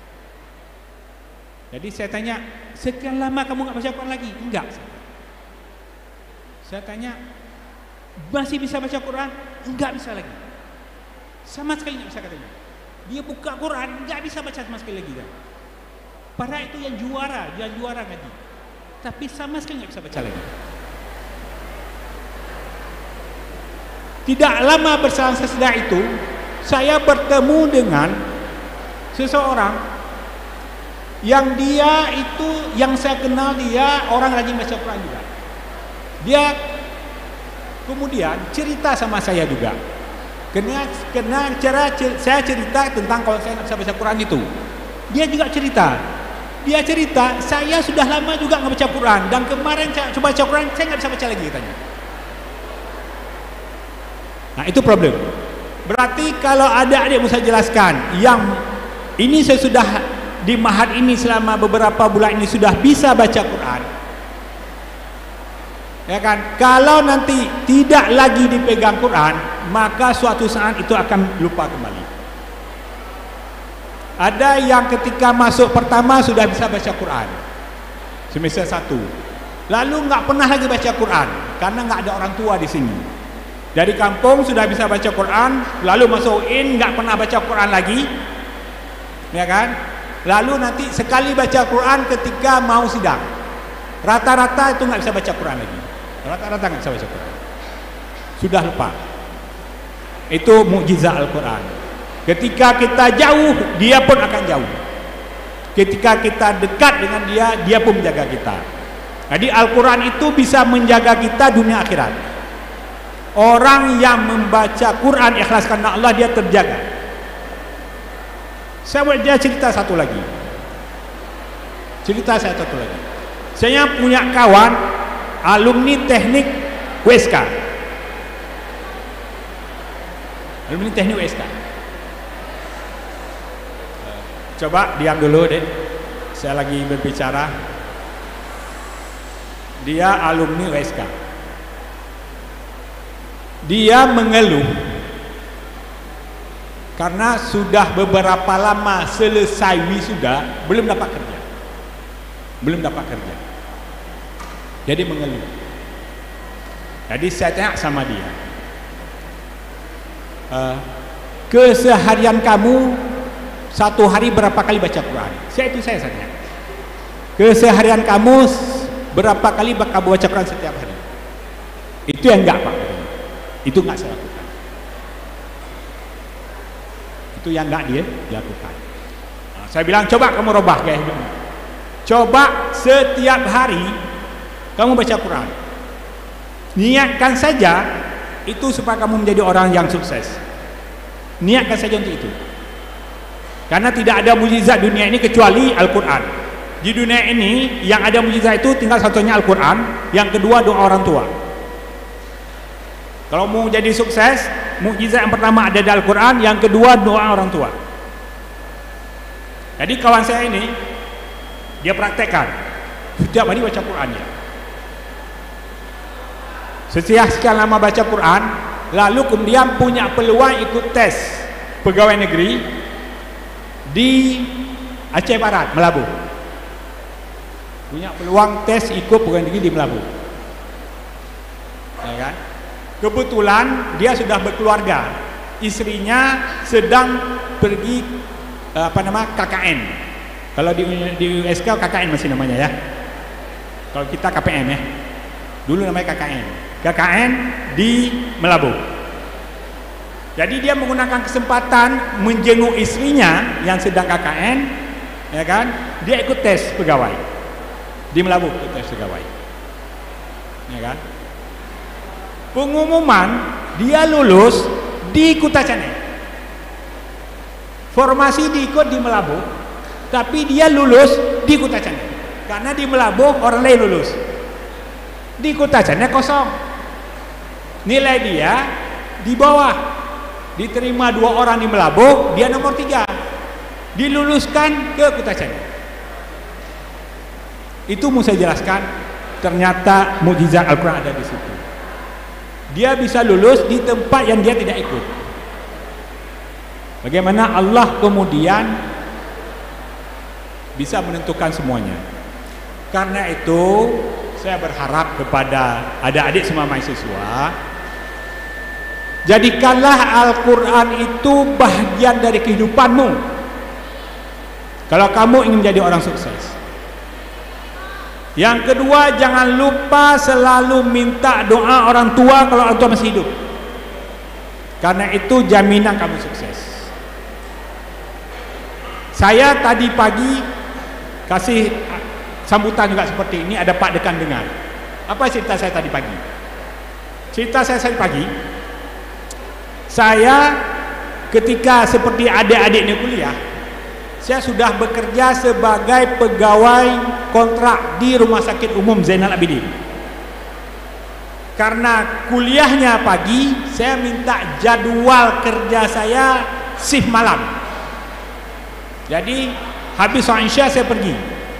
Jadi saya tanya, sekian lama kamu nggak baca Quran lagi? Enggak. Saya tanya, masih bisa baca Quran? Enggak bisa lagi. Sama sekali enggak bisa katanya. Dia buka Quran, enggak bisa baca sama sekali lagi. Kan? Padahal itu yang juara, dia juara ngaji. Tapi sama sekali enggak bisa baca lagi. Tidak lama berselang sesudah itu, saya bertemu dengan seseorang yang dia itu, yang saya kenal dia orang rajin baca Quran juga. Dia kemudian cerita sama saya juga. Kena, kena cara saya cerita tentang kalau saya nggak bisa baca Quran itu. Dia juga cerita. Dia cerita, saya sudah lama juga nggak baca Quran dan kemarin saya coba baca Quran, saya nggak bisa baca lagi katanya. Nah itu problem. Berarti kalau ada adik mau saya jelaskan, yang ini saya sudah di Mahat ini selama beberapa bulan ini sudah bisa baca Quran. Ya kan, kalau nanti tidak lagi dipegang Quran, maka suatu saat itu akan lupa kembali. Ada yang ketika masuk pertama sudah bisa baca Quran, semester satu, lalu nggak pernah lagi baca Quran karena nggak ada orang tua di sini. Dari kampung sudah bisa baca Quran, lalu masuk in nggak pernah baca Quran lagi, ya kan? Lalu nanti sekali baca Quran ketika mau sidang, rata-rata itu nggak bisa baca Quran lagi. Rata-rata nggak bisa baca Quran, sudah lupa. Itu mukjizat Al-Quran. Ketika kita jauh, dia pun akan jauh. Ketika kita dekat dengan dia, dia pun menjaga kita. Jadi Al-Quran itu bisa menjaga kita dunia akhirat. Orang yang membaca Quran ikhlas karena Allah, dia terjaga. Saya buat dia cerita satu lagi. Cerita saya satu lagi. Saya punya kawan alumni teknik W S K. Alumni teknik W S K. Coba diam dulu deh. Saya lagi berbicara. Dia alumni W S K. Dia mengeluh karena sudah beberapa lama selesai wisuda belum dapat kerja, belum dapat kerja, jadi mengeluh. Jadi saya tanya sama dia, e, keseharian kamu satu hari berapa kali baca Quran? Saya itu saya tanya, keseharian kamu berapa kali kamu baca Quran setiap hari? Itu yang enggak Pak, itu enggak saya lakukan. Itu yang enggak dia lakukan. Nah, saya bilang coba kamu robah gaya hidupmu. Coba setiap hari kamu baca Quran. Niatkan saja itu supaya kamu menjadi orang yang sukses. Niatkan saja untuk itu. Karena tidak ada mukjizat dunia ini kecuali Al-Quran. Di dunia ini yang ada mukjizat itu tinggal satunya Al-Quran, yang kedua doa orang tua. Kalau mau jadi sukses, mukjizat yang pertama ada di Al-Quran, yang kedua doa orang tua. Jadi kawan saya ini, dia praktekkan setiap hari baca Quran ya. Setiap sekian lama baca Quran, lalu kemudian punya peluang ikut tes pegawai negeri di Aceh Barat, Melabu. Punya peluang tes ikut pegawai negeri di Melabu, ya kan? Kebetulan dia sudah berkeluarga, istrinya sedang pergi apa nama K K N. Kalau di, di U S K K K N masih namanya ya. Kalau kita K P M ya. Dulu namanya K K N. K K N di Melabu. Jadi dia menggunakan kesempatan menjenguk istrinya yang sedang K K N, ya kan? Dia ikut tes pegawai di Melabu, ikut tes pegawai, ya kan? Pengumuman dia lulus di Kutacane. Formasi diikut di Melabu, tapi dia lulus di Kutacane. Karena di Melabu orang lain lulus, di Kutacane kosong. Nilai dia di bawah. Diterima dua orang di Melabu, dia nomor tiga. Diluluskan ke Kutacane. Itu mau saya jelaskan. Ternyata mukjizat Al-Quran ada di situ. Dia bisa lulus di tempat yang dia tidak ikut. Bagaimana Allah kemudian bisa menentukan semuanya. Karena itu saya berharap kepada adik-adik semua mahasiswa, jadikanlah Al-Quran itu bagian dari kehidupanmu. Kalau kamu ingin menjadi orang sukses. Yang kedua, jangan lupa selalu minta doa orang tua kalau orang tua masih hidup. Karena itu jaminan kamu sukses. Saya tadi pagi kasih sambutan juga seperti ini, ada Pak Dekan dengar. Apa cerita saya tadi pagi? Cerita saya tadi pagi, saya ketika seperti adik-adik ini kuliah, saya sudah bekerja sebagai pegawai kontrak di Rumah Sakit Umum Zainal Abidin. Karena kuliahnya pagi, saya minta jadwal kerja saya shift malam. Jadi habis sholat Isya saya pergi,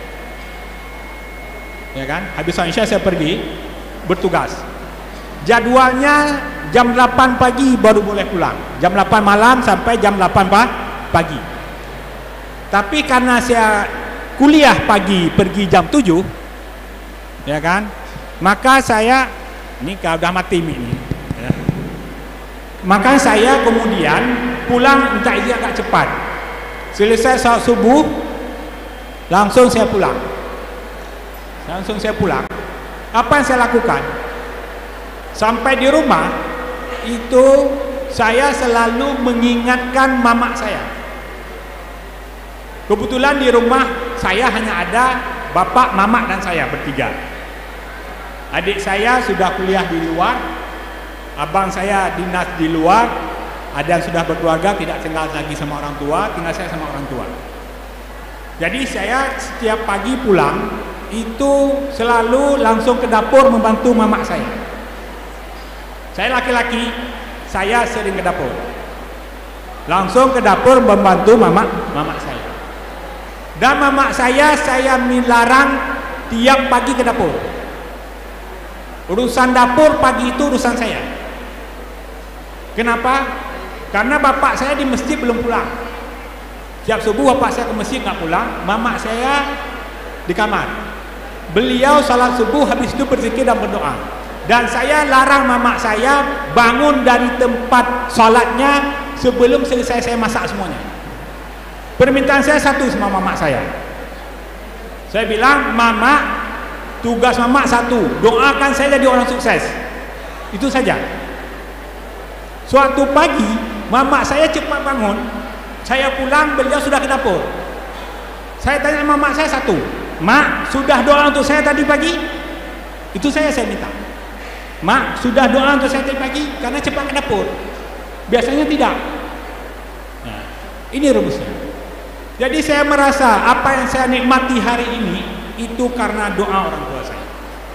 ya kan? Habis sholat Isya saya pergi bertugas. Jadwalnya jam delapan pagi baru boleh pulang, jam delapan malam sampai jam delapan pagi. Tapi karena saya kuliah pagi pergi jam tujuh, ya kan, maka saya ini kalau udah mati ini ya. Maka saya kemudian pulang minta izin agak cepat. Selesai salat subuh langsung saya pulang. Langsung saya pulang. Apa yang saya lakukan? Sampai di rumah itu saya selalu mengingatkan mamak saya. Kebetulan di rumah saya hanya ada bapak, mamak dan saya bertiga. Adik saya sudah kuliah di luar, abang saya dinas di luar, ada yang sudah berkeluarga tidak tinggal lagi sama orang tua, tinggal saya sama orang tua. Jadi saya setiap pagi pulang itu selalu langsung ke dapur membantu mamak saya. Saya laki-laki, saya sering ke dapur. Langsung ke dapur membantu mamak mamak saya. Dan mamak saya saya melarang tiap pagi ke dapur. Urusan dapur pagi itu urusan saya. Kenapa? Karena bapak saya di masjid belum pulang. Tiap subuh bapak saya ke masjid nggak pulang, mama saya di kamar. Beliau salat subuh habis itu berzikir dan berdoa. Dan saya larang mama saya bangun dari tempat salatnya sebelum selesai saya masak semuanya. Permintaan saya satu sama mama saya. Saya bilang, mama, tugas mama satu, doakan saya jadi orang sukses. Itu saja. Suatu pagi, mama saya cepat bangun. Saya pulang, beliau sudah ke dapur. Saya tanya mama saya satu, mak, sudah doa untuk saya tadi pagi? Itu saya saya minta. Mak, sudah doa untuk saya tadi pagi? Karena cepat ke dapur. Biasanya tidak. Nah, ini rumusnya. Jadi saya merasa apa yang saya nikmati hari ini itu karena doa orang tua saya.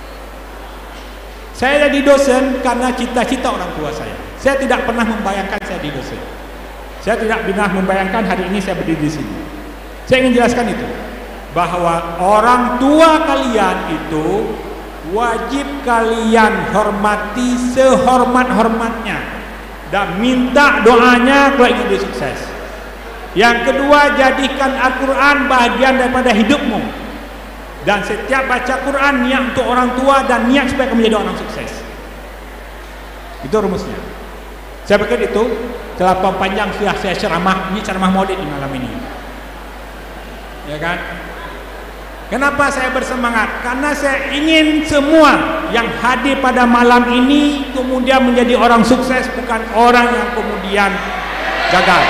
Saya jadi dosen karena cita-cita orang tua saya. Saya tidak pernah membayangkan saya di dosen. Saya tidak pernah membayangkan hari ini saya berdiri di sini. Saya ingin jelaskan itu, bahwa orang tua kalian itu wajib kalian hormati sehormat-hormatnya dan minta doanya kalau ingin dia sukses. Yang kedua, jadikan Al-Quran bahagian daripada hidupmu. Dan setiap baca Quran, niat untuk orang tua dan niat supaya kamu menjadi orang sukses. Itu rumusnya. Saya pikir itu terlalu panjang sudah saya ceramah. Ini ceramah maulid di malam ini. Ya kan? Kenapa saya bersemangat? Karena saya ingin semua yang hadir pada malam ini kemudian menjadi orang sukses, bukan orang yang kemudian gagal.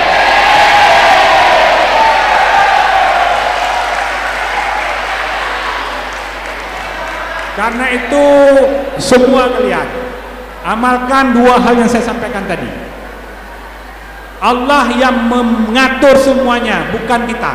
Karena itu semua kalian amalkan dua hal yang saya sampaikan tadi. Allah yang mengatur semuanya, bukan kita.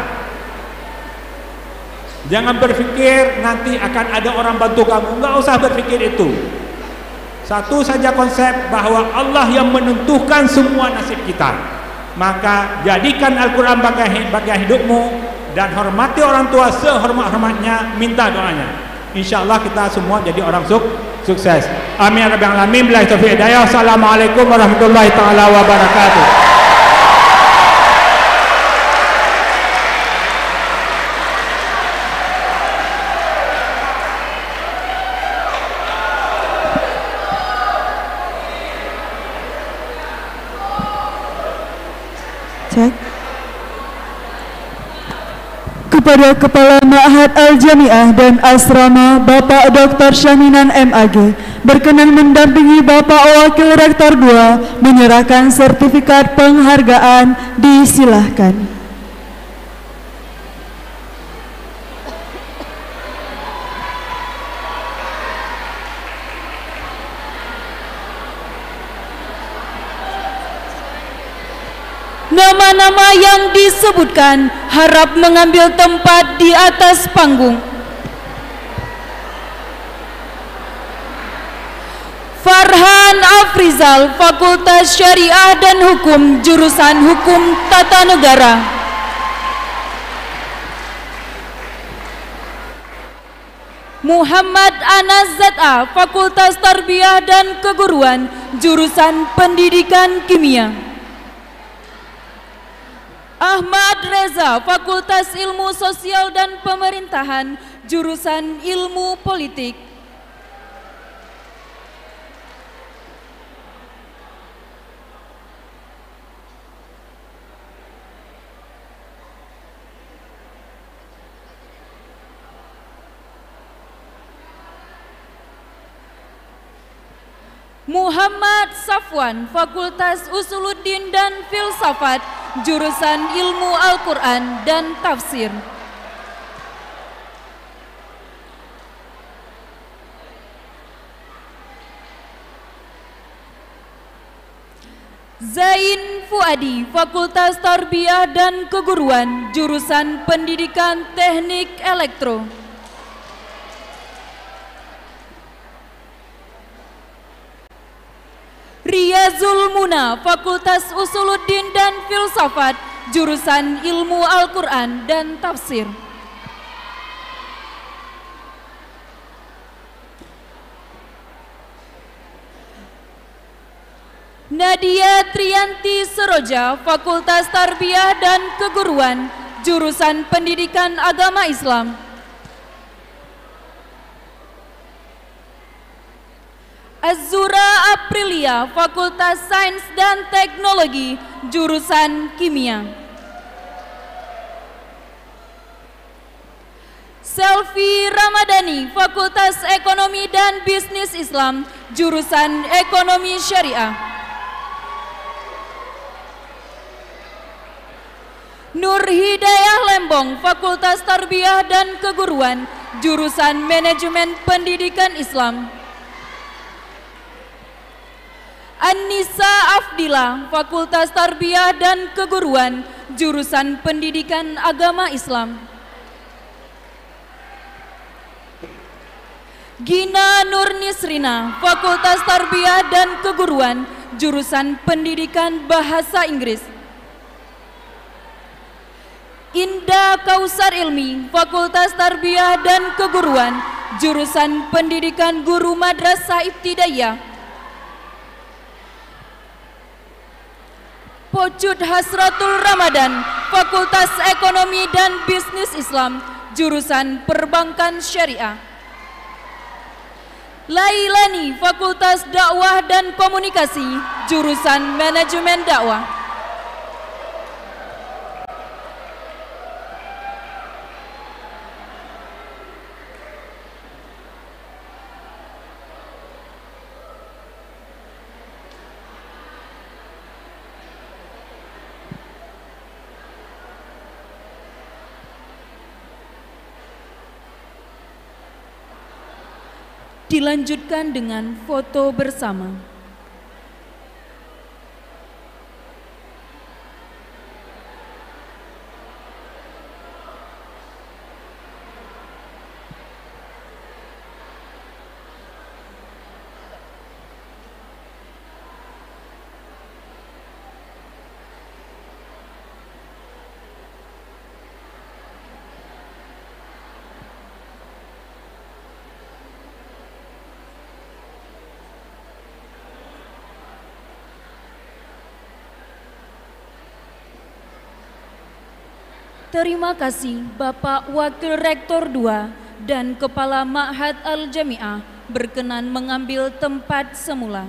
Jangan berpikir nanti akan ada orang bantu kamu. Enggak usah berpikir itu. Satu saja konsep, bahwa Allah yang menentukan semua nasib kita. Maka jadikan Al-Quran bagian hidupmu dan hormati orang tua sehormat-hormatnya, minta doanya. InsyaAllah kita semua jadi orang suk sukses. Amin ya rabbal alamin. Billahi taufiq hidayah. Assalamualaikum warahmatullahi taala wabarakatuh. Cek. Kepada Kepala Ma'had Al-Jami'ah dan Asrama Bapak Doktor Syahminan M A G berkenan mendampingi Bapak Wakil Rektor dua menyerahkan sertifikat penghargaan. Disilahkan. Nama-nama yang disebutkan harap mengambil tempat di atas panggung. Farhan Afrizal, Fakultas Syariah dan Hukum, Jurusan Hukum Tata Negara. Muhammad Anas Z A, Fakultas Tarbiyah dan Keguruan, Jurusan Pendidikan Kimia. Ahmad Reza, Fakultas Ilmu Sosial dan Pemerintahan, Jurusan Ilmu Politik. Muhammad Safwan, Fakultas Usuluddin dan Filsafat, Jurusan Ilmu Al-Quran dan Tafsir. Zain Fuadi, Fakultas Tarbiyah dan Keguruan, Jurusan Pendidikan Teknik Elektro. Riyazul Muna, Fakultas Usuluddin dan Filsafat, Jurusan Ilmu Al-Quran dan Tafsir. Nadia Triyanti Seroja, Fakultas Tarbiyah dan Keguruan, jurusan Pendidikan Agama Islam. Azura Aprilia, Fakultas Sains dan Teknologi, jurusan Kimia. Selvi Ramadhani, Fakultas Ekonomi dan Bisnis Islam, jurusan Ekonomi Syariah. Nur Hidayah Lembong, Fakultas Tarbiyah dan Keguruan, jurusan Manajemen Pendidikan Islam. Anissa Afdila, Fakultas Tarbiyah dan Keguruan, jurusan Pendidikan Agama Islam. Gina Nur Nisrina, Fakultas Tarbiyah dan Keguruan, jurusan Pendidikan Bahasa Inggris. Indah Kausar Ilmi, Fakultas Tarbiyah dan Keguruan, jurusan Pendidikan Guru Madrasah Ibtidaiyah. Pocut Hasratul Ramadan, Fakultas Ekonomi dan Bisnis Islam, jurusan Perbankan Syariah. Lailani, Fakultas Dakwah dan Komunikasi, jurusan Manajemen Dakwah. Dilanjutkan dengan foto bersama. Terima kasih Bapak Wakil Rektor dua dan Kepala Ma'had Al-Jami'ah berkenan mengambil tempat semula.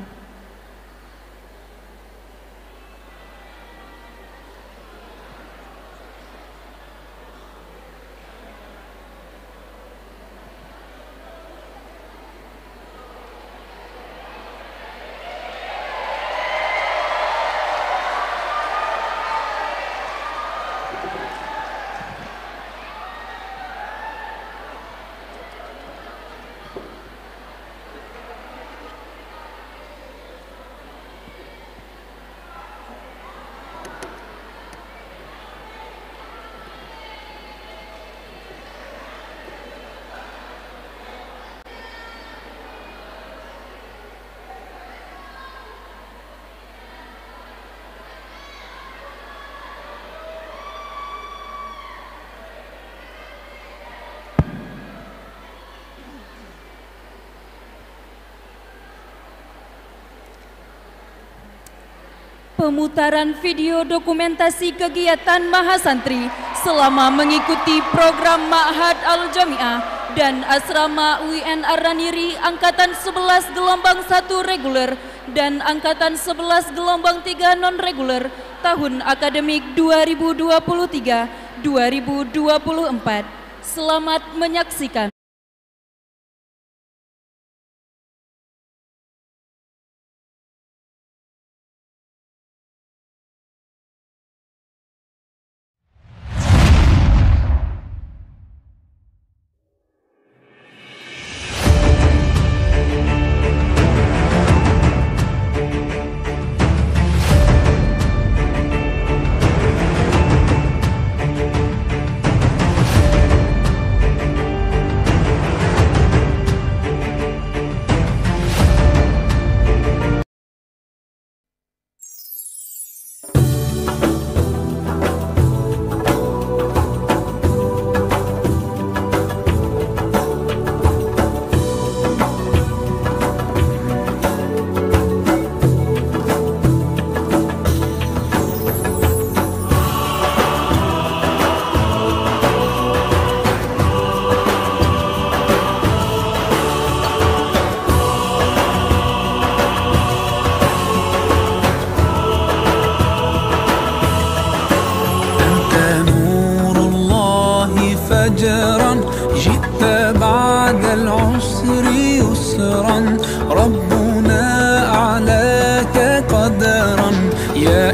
Pemutaran video dokumentasi kegiatan Mahasantri selama mengikuti program Ma'had Al-Jami'ah dan Asrama U I N Ar-Raniri Angkatan sebelas gelombang satu reguler dan Angkatan sebelas gelombang tiga non-reguler tahun akademik dua ribu dua puluh tiga dua ribu dua puluh empat. Selamat menyaksikan.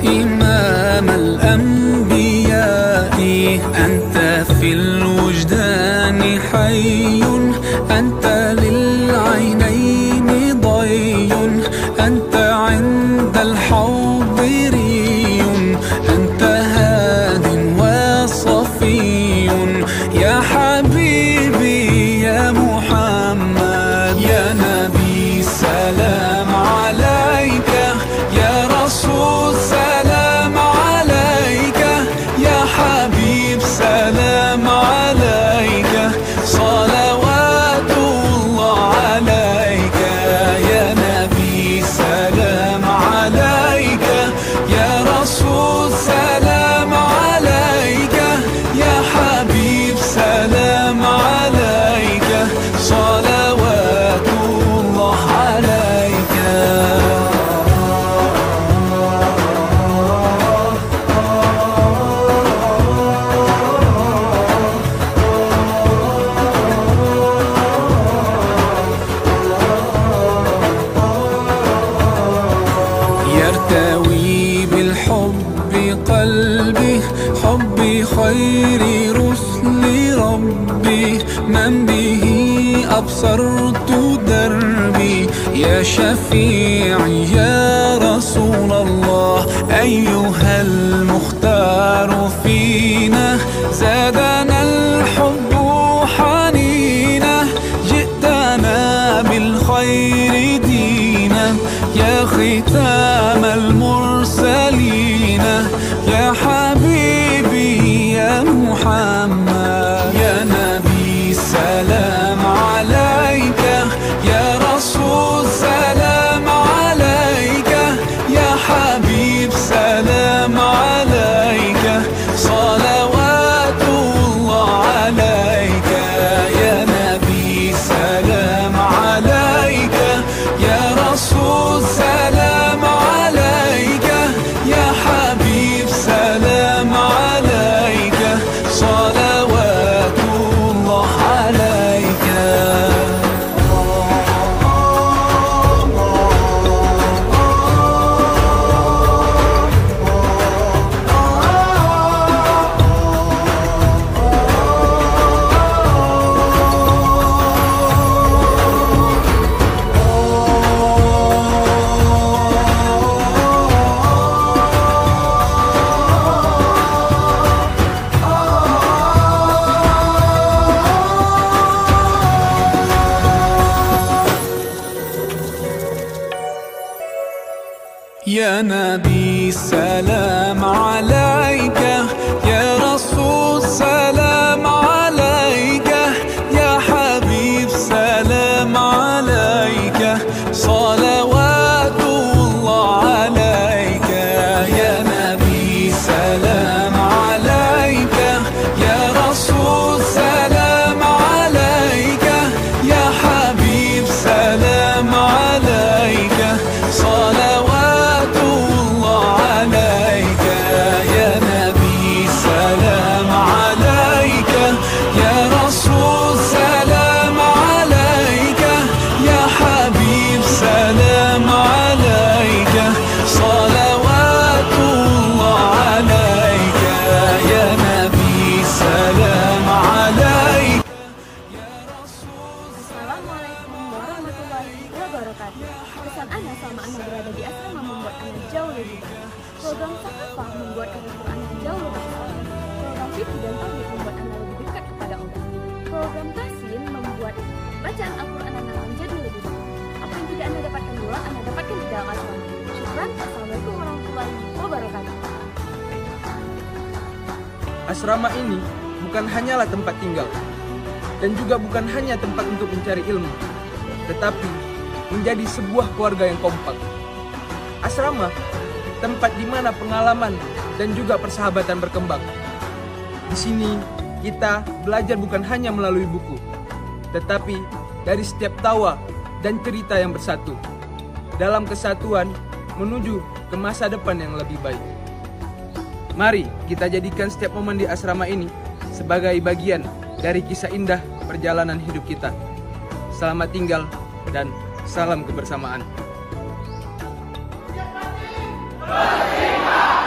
إمام الأنبياء أنت في الوجدان حي أنت للعينين ضي أنت عند الحوض ري أنت هاد وصفي يا حبيبي يا محمد يا نبي سلام عليك يا رسول سلام عليك يا حبيب سلام عليك صلوات الله عليك يا نبي سلام عليك يا رسول سلام عليك يا حبيب سلام عليك صلوات الله عليك يرتوي بالحب قلبي حبي خير رسل ربي من به أبصرت دربي يا شفيعي يا رسول الله أيها المختار فينا زادنا الحب حنينا جئتنا بالخير دينا يا ختام المرسلين يا حبيبي يا محمد يا نبي سلام عليك يا رسول سلام عليك يا حبيب سلام عليك صلوات الله عليك يا نبي سلام عليك يا رسول سلام عليك يا حبيب سلام عليك صلوات الله عليك يا نبي سلام عليك يا رسول سلام عليك يا حبيب سلام عليك صلوات الله عليك يا نبي سلام عليك يا رسول سلام عليك يا حبيب سلام عليك صلوات الله عليك يا نبي سلام عليك يا رسول سلام عليك يا حبيب سلام عليك صلوات الله عليك يا نبي سلام عليك يا رسول Assalamualaikum warahmatullahi wabarakatuh. Pesan Anda selama Anda berada di asrama membuat Anda jauh lebih baik. Program Sakafah membuat Al-Quran Anda jauh lebih soleh. Program Fikih dan Tauhid membuat Anda lebih dekat kepada Allah. Program Tasin membuat bacaan Al-Quran Anda menjadi lebih baik. Apa yang tidak Anda dapatkan dua, Anda dapatkan di dalam asrama. Syukran. Assalamualaikum warahmatullahi wabarakatuh. Asrama ini bukan hanyalah tempat tinggal dan juga bukan hanya tempat untuk mencari ilmu, tetapi menjadi sebuah keluarga yang kompak. Asrama, tempat di mana pengalaman dan juga persahabatan berkembang. Di sini kita belajar bukan hanya melalui buku, tetapi dari setiap tawa dan cerita yang bersatu dalam kesatuan menuju ke masa depan yang lebih baik. Mari kita jadikan setiap momen di asrama ini sebagai bagian dari kisah indah perjalanan hidup kita. Selamat tinggal dan salam kebersamaan. Berterima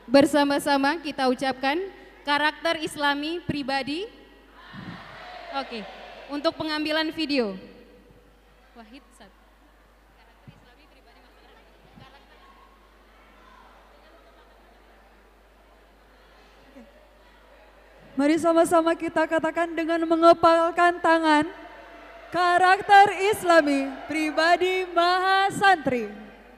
Bersama-sama kita ucapkan karakter Islami pribadi. Oke, untuk pengambilan video. Wahid satu. Karakter Islami pribadi masyarakat. Mari sama-sama kita katakan dengan mengepalkan tangan. Karakter Islami pribadi Mahasantri.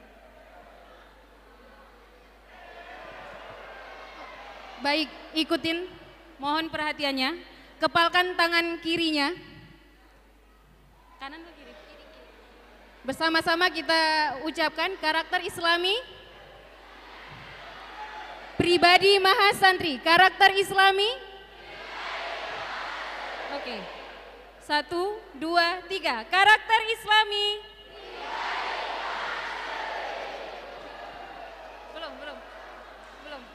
Baik, ikutin, mohon perhatiannya. Kepalkan tangan kirinya. Kanan atau kiri? Bersama-sama kita ucapkan karakter Islami pribadi Mahasantri. Karakter Islami. Oke. Satu, dua, tiga. Karakter Islami. Belum, belum. Belum.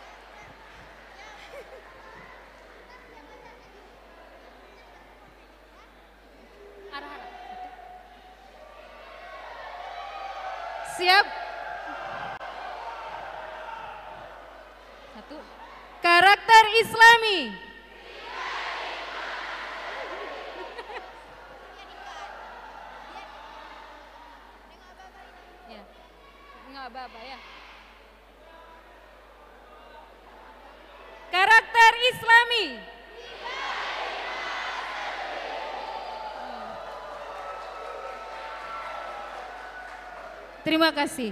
Arah-arah. Siap. Satu. Karakter Islami. Ya. Enggak apa-apa ya. Karakter Islami. Terima kasih.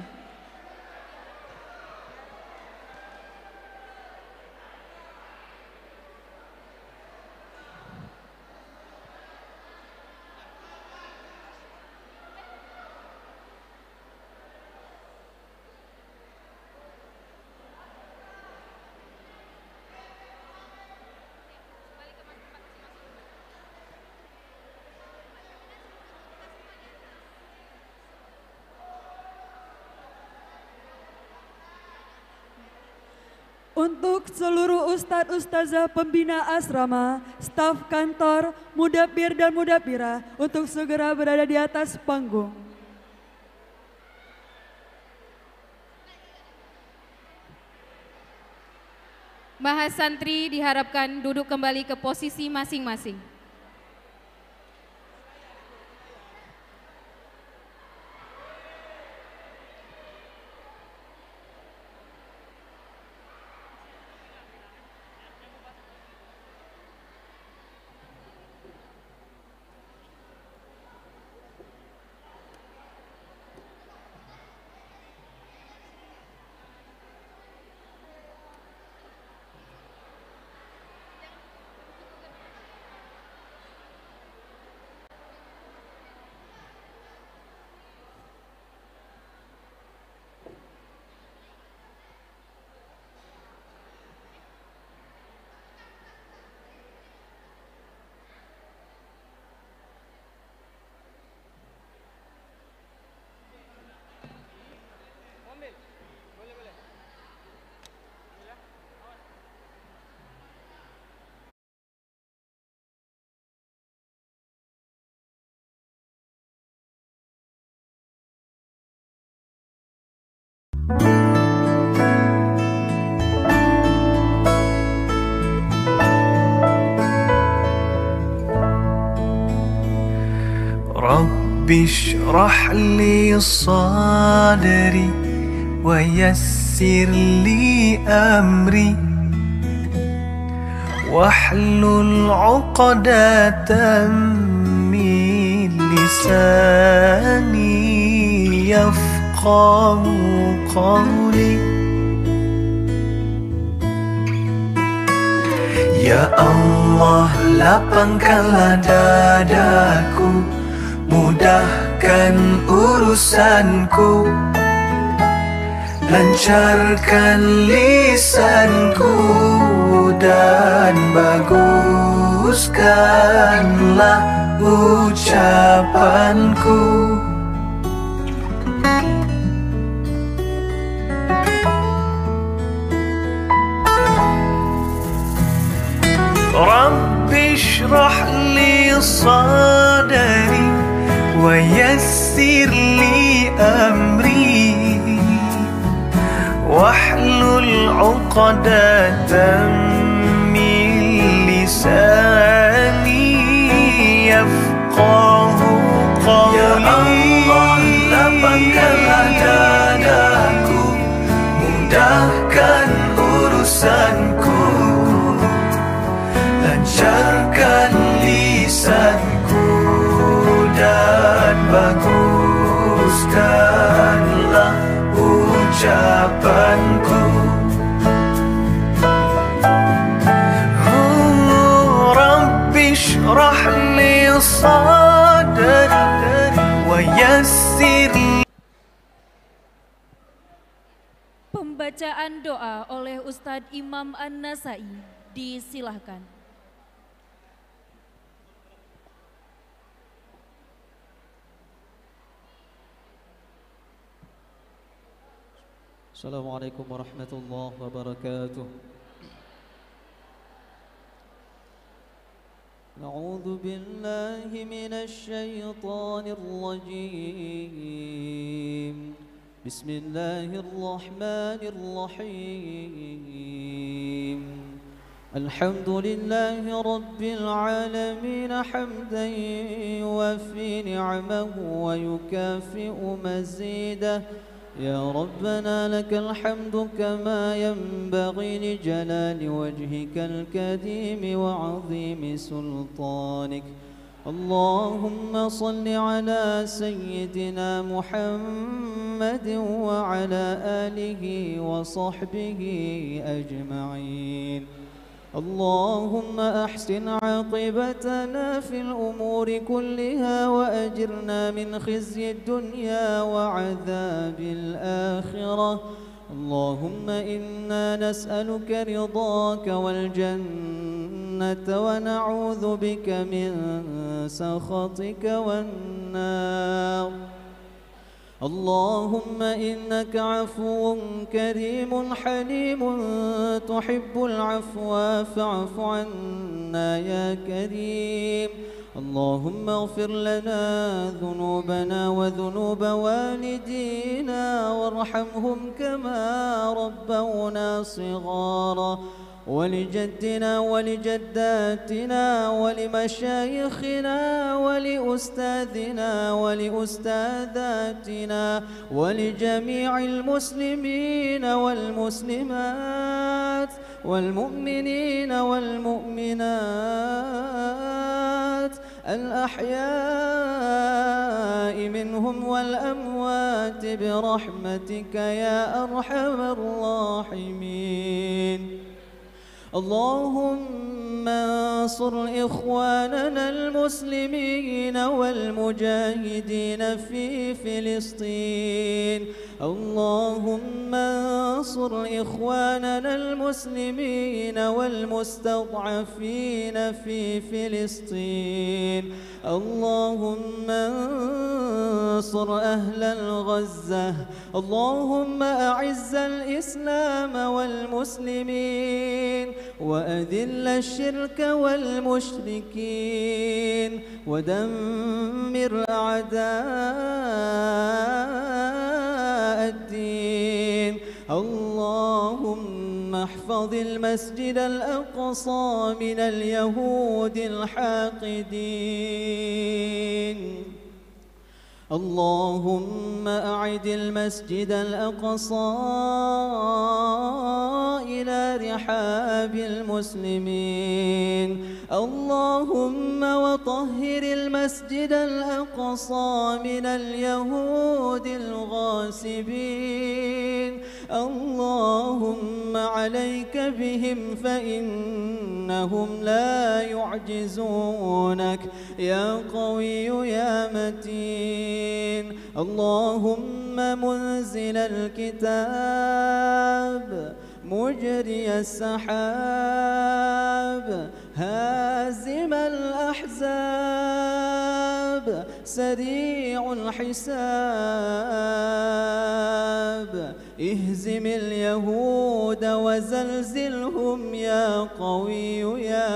Untuk seluruh ustadz ustazah pembina asrama, staf kantor, mudabir dan mudabirah untuk segera berada di atas panggung. Mahasantri diharapkan duduk kembali ke posisi masing-masing. رب اشرح لي صدري ويسر لي أمري واحلل عقدة من لساني يفقه قولي Ya Allah, lapangkanlah dadaku, mudahkan urusanku, lancarkan lisanku, dan baguskanlah ucapanku. Rabbi shrah li sadri wa yassir li amri واحلل عقدة من لساني يفقه قولي. Ya Allah, lapangkanlah dadaku, mudahkan urusanku, lancarkan lisanku dan baguskanlah ucapanku. Oh, Rabbi shrah li sadri wa yassir. Pembacaan doa oleh Ustadz Imam An-Nasai disilahkan. Assalamualaikum warahmatullahi wabarakatuh. A'udzu billahi minasy syaithanir rajim. Bismillahirrahmanirrahim. Alhamdulillahi rabbil alamin hamdan yuwaffi ni'amahu wa yukafi'u mazidah. يا ربنا لك الحمد كما ينبغي لجلال وجهك الكريم وعظيم سلطانك. اللهم صل على سيدنا محمد وعلى آله وصحبه أجمعين. اللهم أحسن عاقبتنا في الأمور كلها وأجرنا من خزي الدنيا وعذاب الآخرة. اللهم إنا نسألك رضاك والجنة ونعوذ بك من سخطك والنار. اللهم إنك عفو كريم حليم تحب العفو فاعف عنا يا كريم. اللهم اغفر لنا ذنوبنا وذنوب والدينا وارحمهم كما ربونا صغارا. ولجدنا ولجداتنا ولمشايخنا ولأستاذنا ولأستاذاتنا ولجميع المسلمين والمسلمات والمؤمنين والمؤمنات الأحياء منهم والأموات برحمتك يا أرحم الراحمين. اللهم انصر إخواننا المسلمين والمجاهدين في فلسطين. اللهم انصر إخواننا المسلمين والمستضعفين في فلسطين. اللهم انصر أهل الغزة. اللهم أعز الإسلام والمسلمين وأذل الشرك والمشركين ودمر أعداء الدين. اللهم احفظ المسجد الأقصى من اليهود الحاقدين. اللهم أعد المسجد الأقصى إلى رحاب المسلمين. اللهم وطهر المسجد الأقصى من اليهود الغاصبين. اللهم عليك بهم فإنهم لا يعجزونك يا قوي يا متين. اللهم منزل الكتاب مجري السحاب هازم الأحزاب سريع الحساب اهزم اليهود وزلزلهم يا قوي يا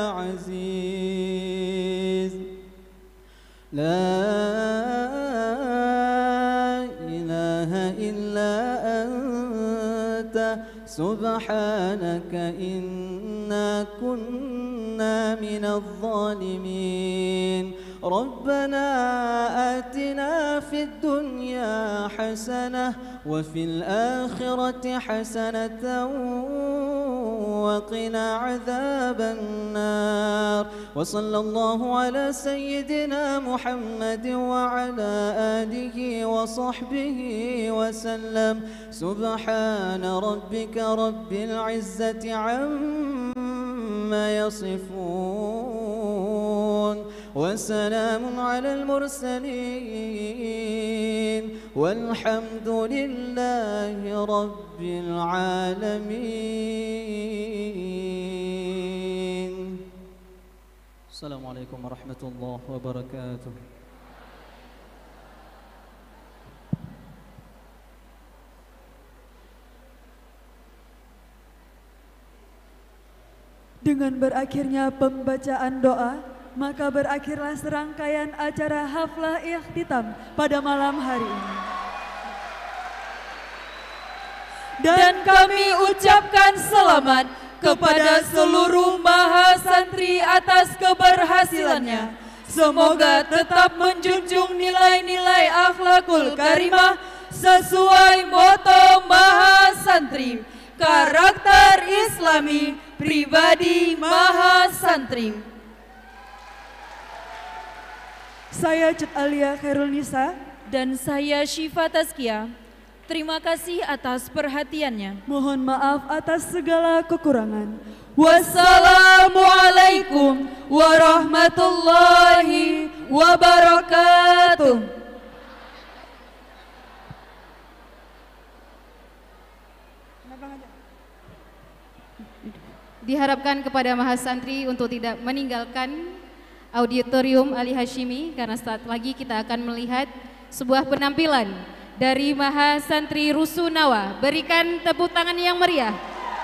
عزيز. لا إله إلا أنت سبحانك إنا كنا من الظالمين ربنا آتنا في الدنيا حسنة وفي الآخرة حسنة وقنا عذاب النار وصلى الله على سيدنا محمد وعلى آله وصحبه وسلم سبحان ربك رب العزة عما يصفون وسلام على المرسلين والحمد لله رب العالمين. السلام عليكم ورحمة الله وبركاته. Dengan berakhirnya pembacaan doa, maka berakhirlah serangkaian acara haflah ikhtitam pada malam hari ini. Dan kami ucapkan selamat kepada seluruh mahasantri atas keberhasilannya. Semoga tetap menjunjung nilai-nilai akhlakul karimah sesuai moto mahasantri, karakter Islami, pribadi mahasantri. Saya Cut Alia Khairul Nisa dan saya Syifa Tazkiyah. Terima kasih atas perhatiannya. Mohon maaf atas segala kekurangan. Wassalamualaikum warahmatullahi wabarakatuh. Diharapkan kepada mahasantri untuk tidak meninggalkan Auditorium Ali Hashimi karena saat lagi kita akan melihat sebuah penampilan dari mahasantri Rusunawa. Berikan tepuk tangan yang meriah.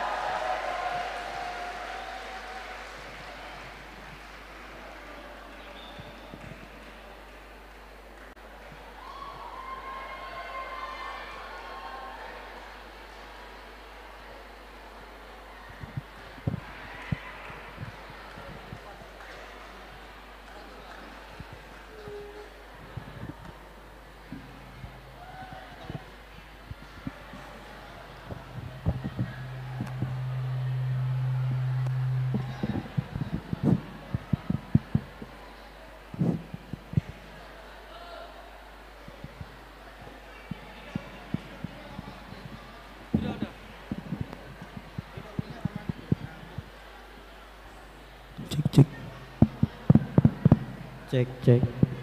Cek cek.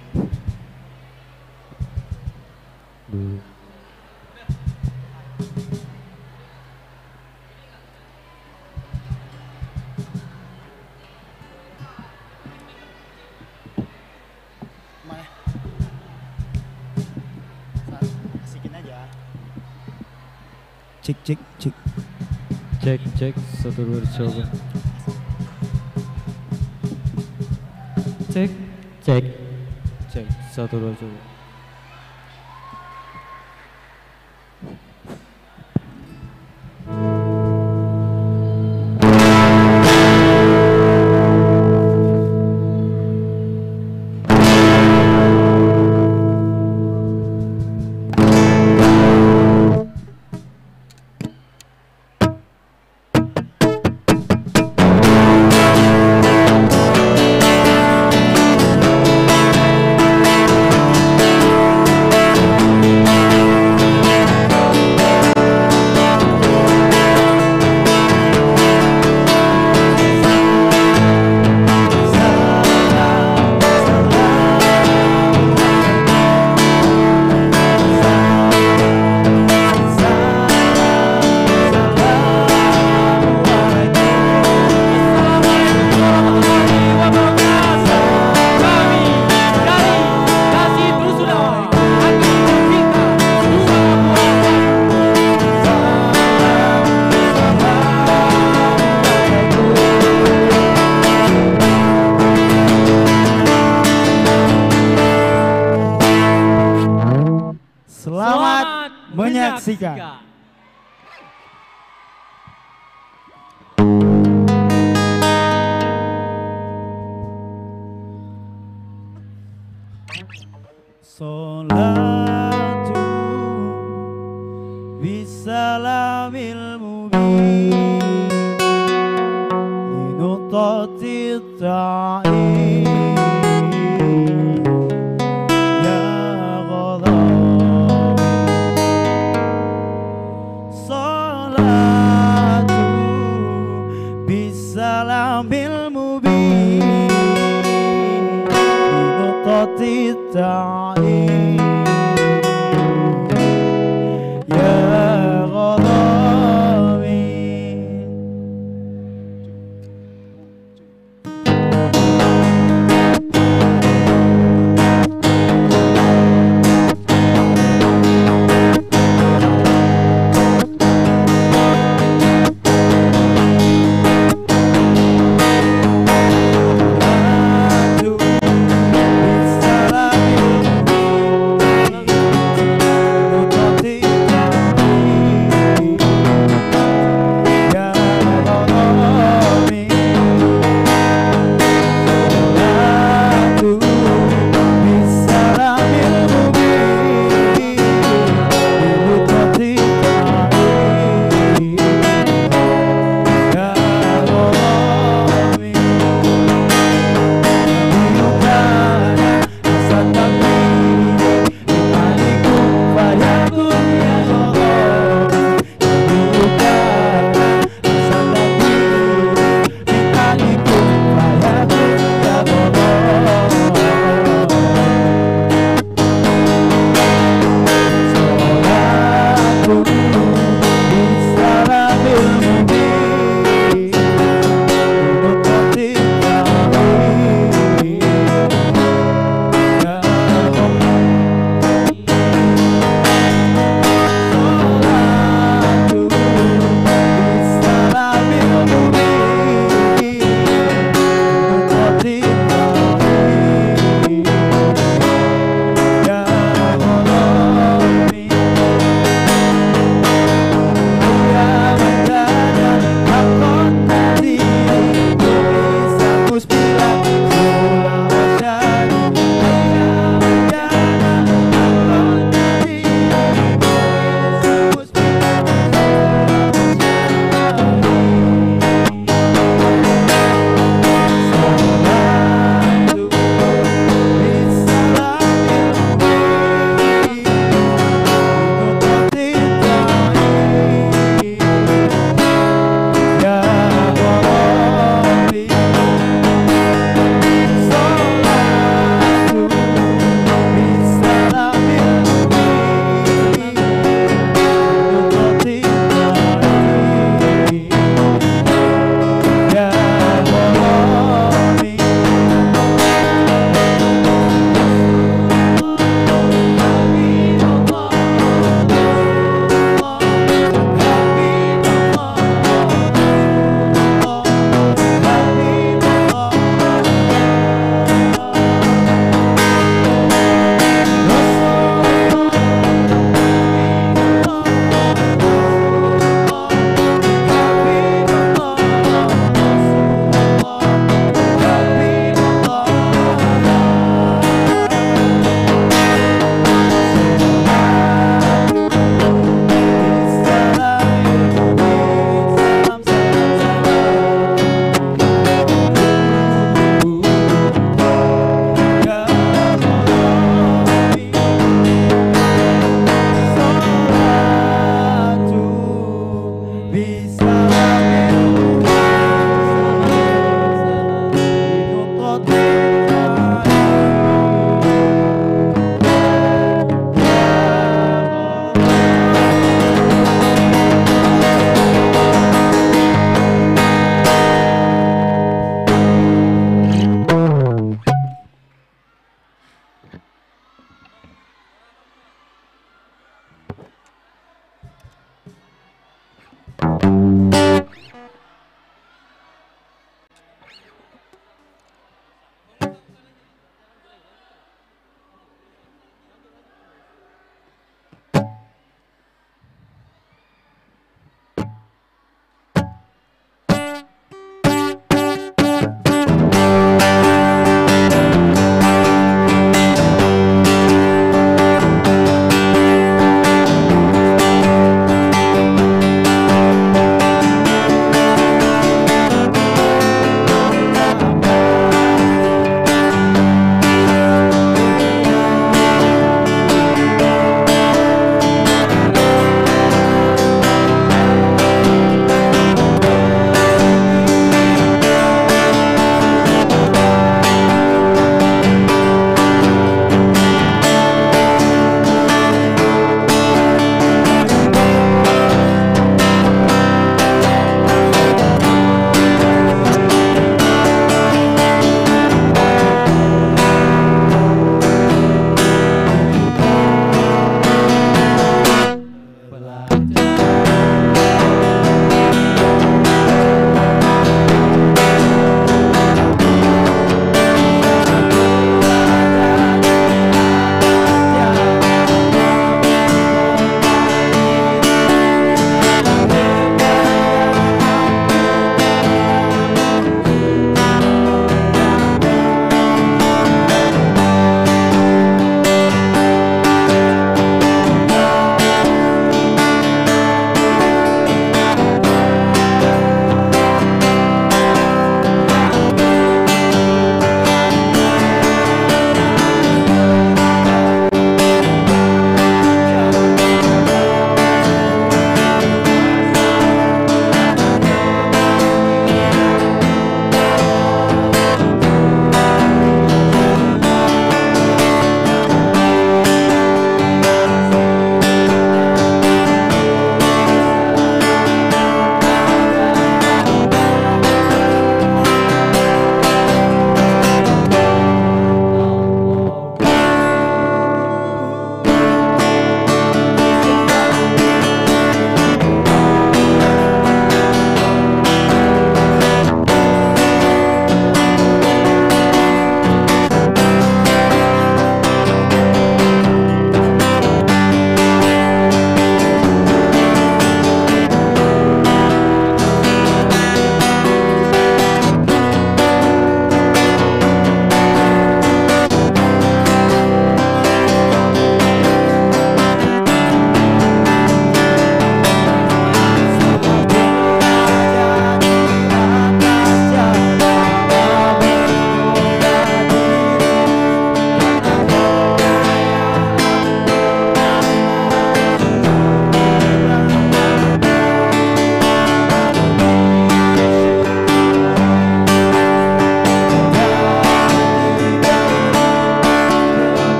Bu. Asikin aja. Cek cek cek. Cek cek satu dua coba. Cek cek cek satu dua coba. Selamat menyaksikan. Salatu bisalamil mubin linutati ta'in ya ghadab. Salatu bisalamil mubin linutati ta'in ya ghadabi. Salatu bisalamil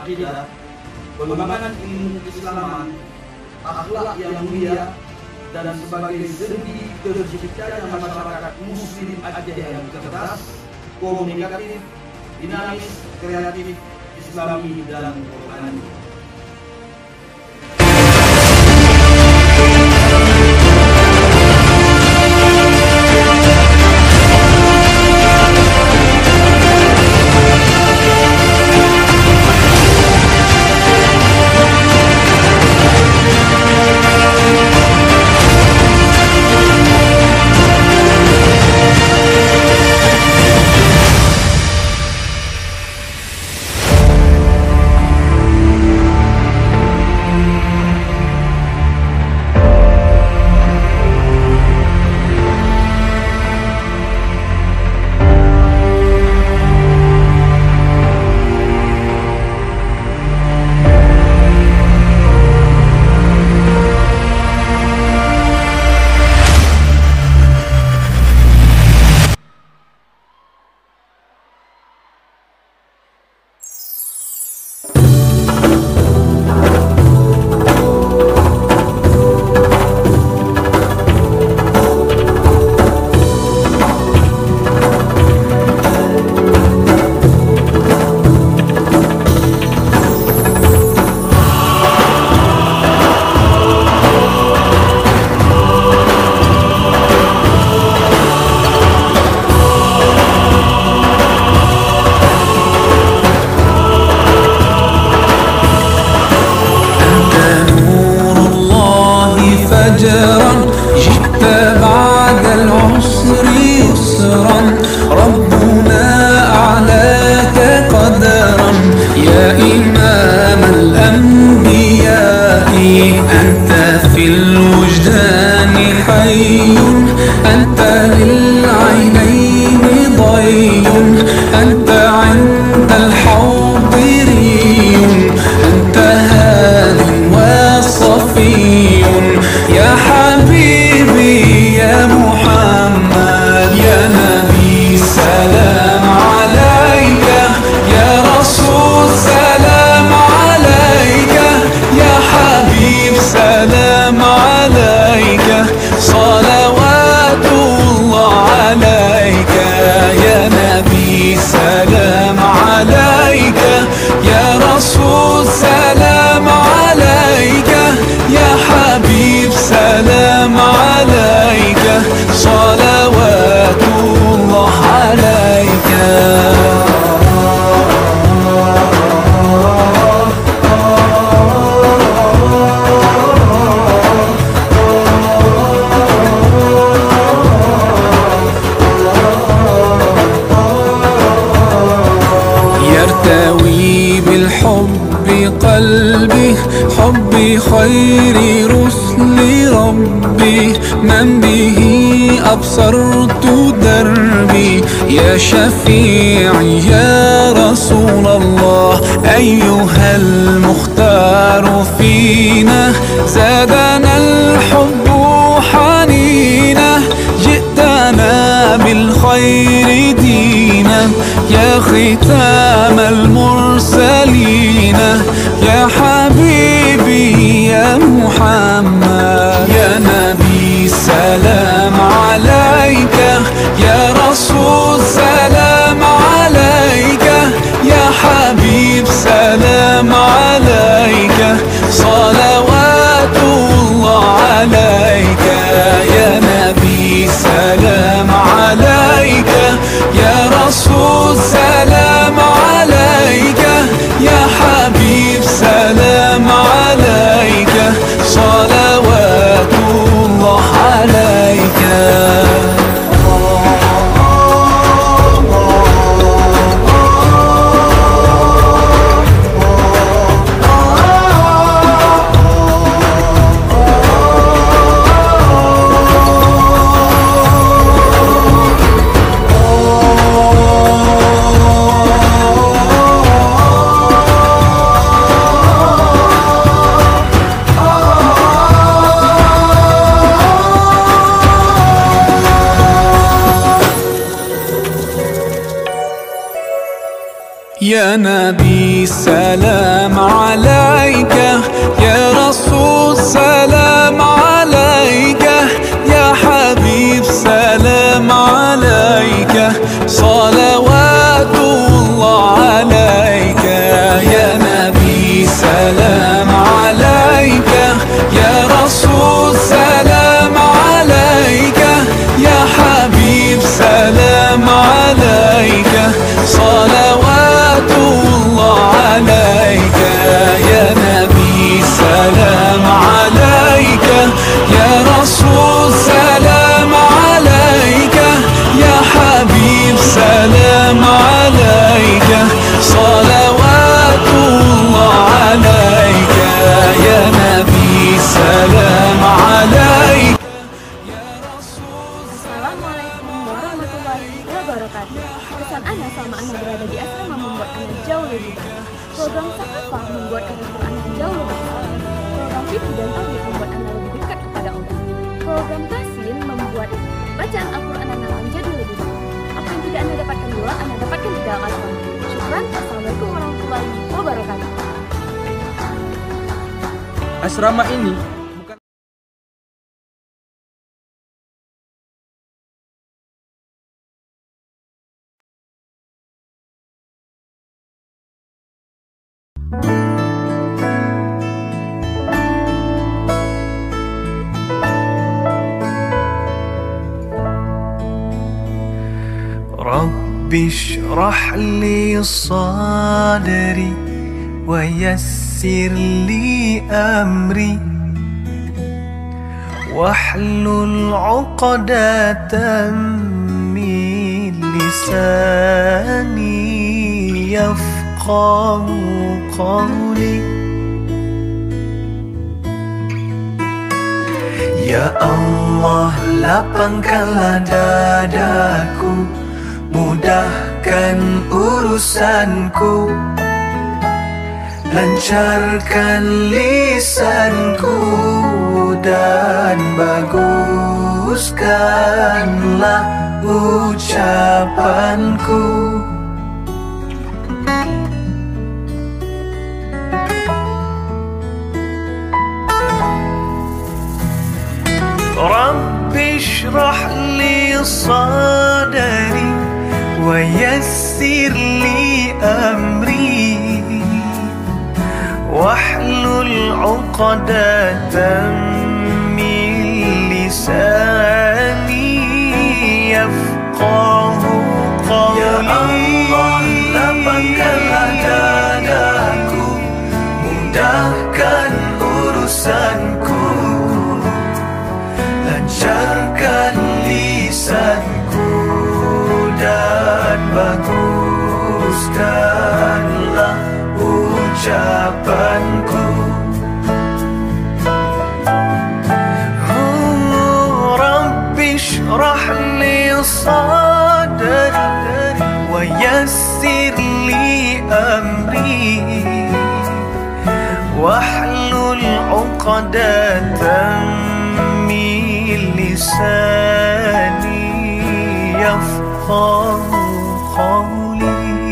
akidah, pengembangan ilmu keislaman, akhlak yang mulia, dan sebagai sendi terciptanya masyarakat Muslim Aceh yang cerdas, komunikatif, dinamis, kreatif, Islami, dan Qur'ani. خير رسل ربي من به أبصرت دربي يا شفيعي يا رسول الله أيها المختار فينا زادنا الحب حنينا جئتنا بالخير دينا يا ختام المرسلين يا حبيبي يا محمد يا نبي سلام عليك يا رسول سلام عليك يا حبيب سلام عليك صلوات الله عليك يا نبي سلام عليك يا رسول سلام عليك يا حبيب سلام عليك صلوات الله عليك يا نبي سلام عليك، يا رسول سلام عليك، يا حبيب سلام عليك، صلوات الله عليك. يا نبي سلام عليك، يا رسول سلام عليك، يا حبيب سلام عليك، صلوات الله عليك. يا نبي سلام عليك، يا رسول سلام عليك، يا حبيب سلام عليك، صلوات الله عليك. يا نبي سلام عليك. Assalamualaikum warahmatullahi wabarakatuh. Pesan Anda selama Anda berada di asrama membuat Anda jauh lebih baik. Program Sakafah membuat Anda jauh lebih baik. Program Fikih dan Tauhid membuat Anda lebih dekat kepada Allah. Program Tasin membuat bacaan Al-Quran Anda menjadi lebih baik. Apa yang tidak Anda dapatkan dua, Anda dapatkan di dalam Al-Quran. Syukran. Assalamualaikum warahmatullahi wabarakatuh. Asrama ini رب اشرح لي صدري ويسر لي أمري واحلل عقدة من لساني يفقه قولي. Ya Allah, lapangkanlah dadaku, mudahkan urusanku, lancarkan lisanku, dan baguskanlah ucapanku. Rabbi shrah li sadri wa yassir li amri wahlul 'uqdatam min lisani yafqahu qawli. Ya Allah, lapangkanlah dadaku, mudahkan urusanku, lancarkan lisanku, dan baguskanlah ucapanku. Oh, Rabbi shrah li sadri wa yassir li amri wahlul 'uqdatam min lisani yafqahu qawli.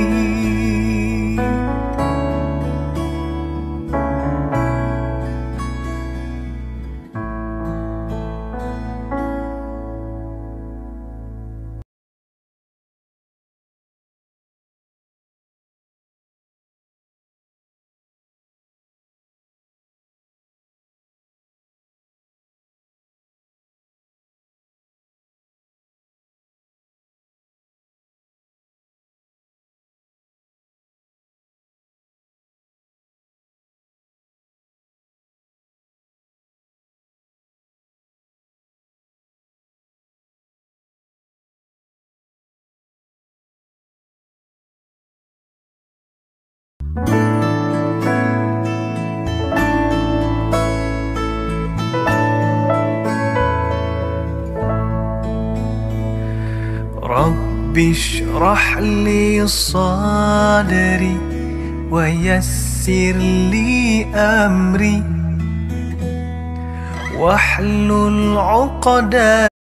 Rabbi shrah li sadri wa yassir li amri wahlul 'uqdatam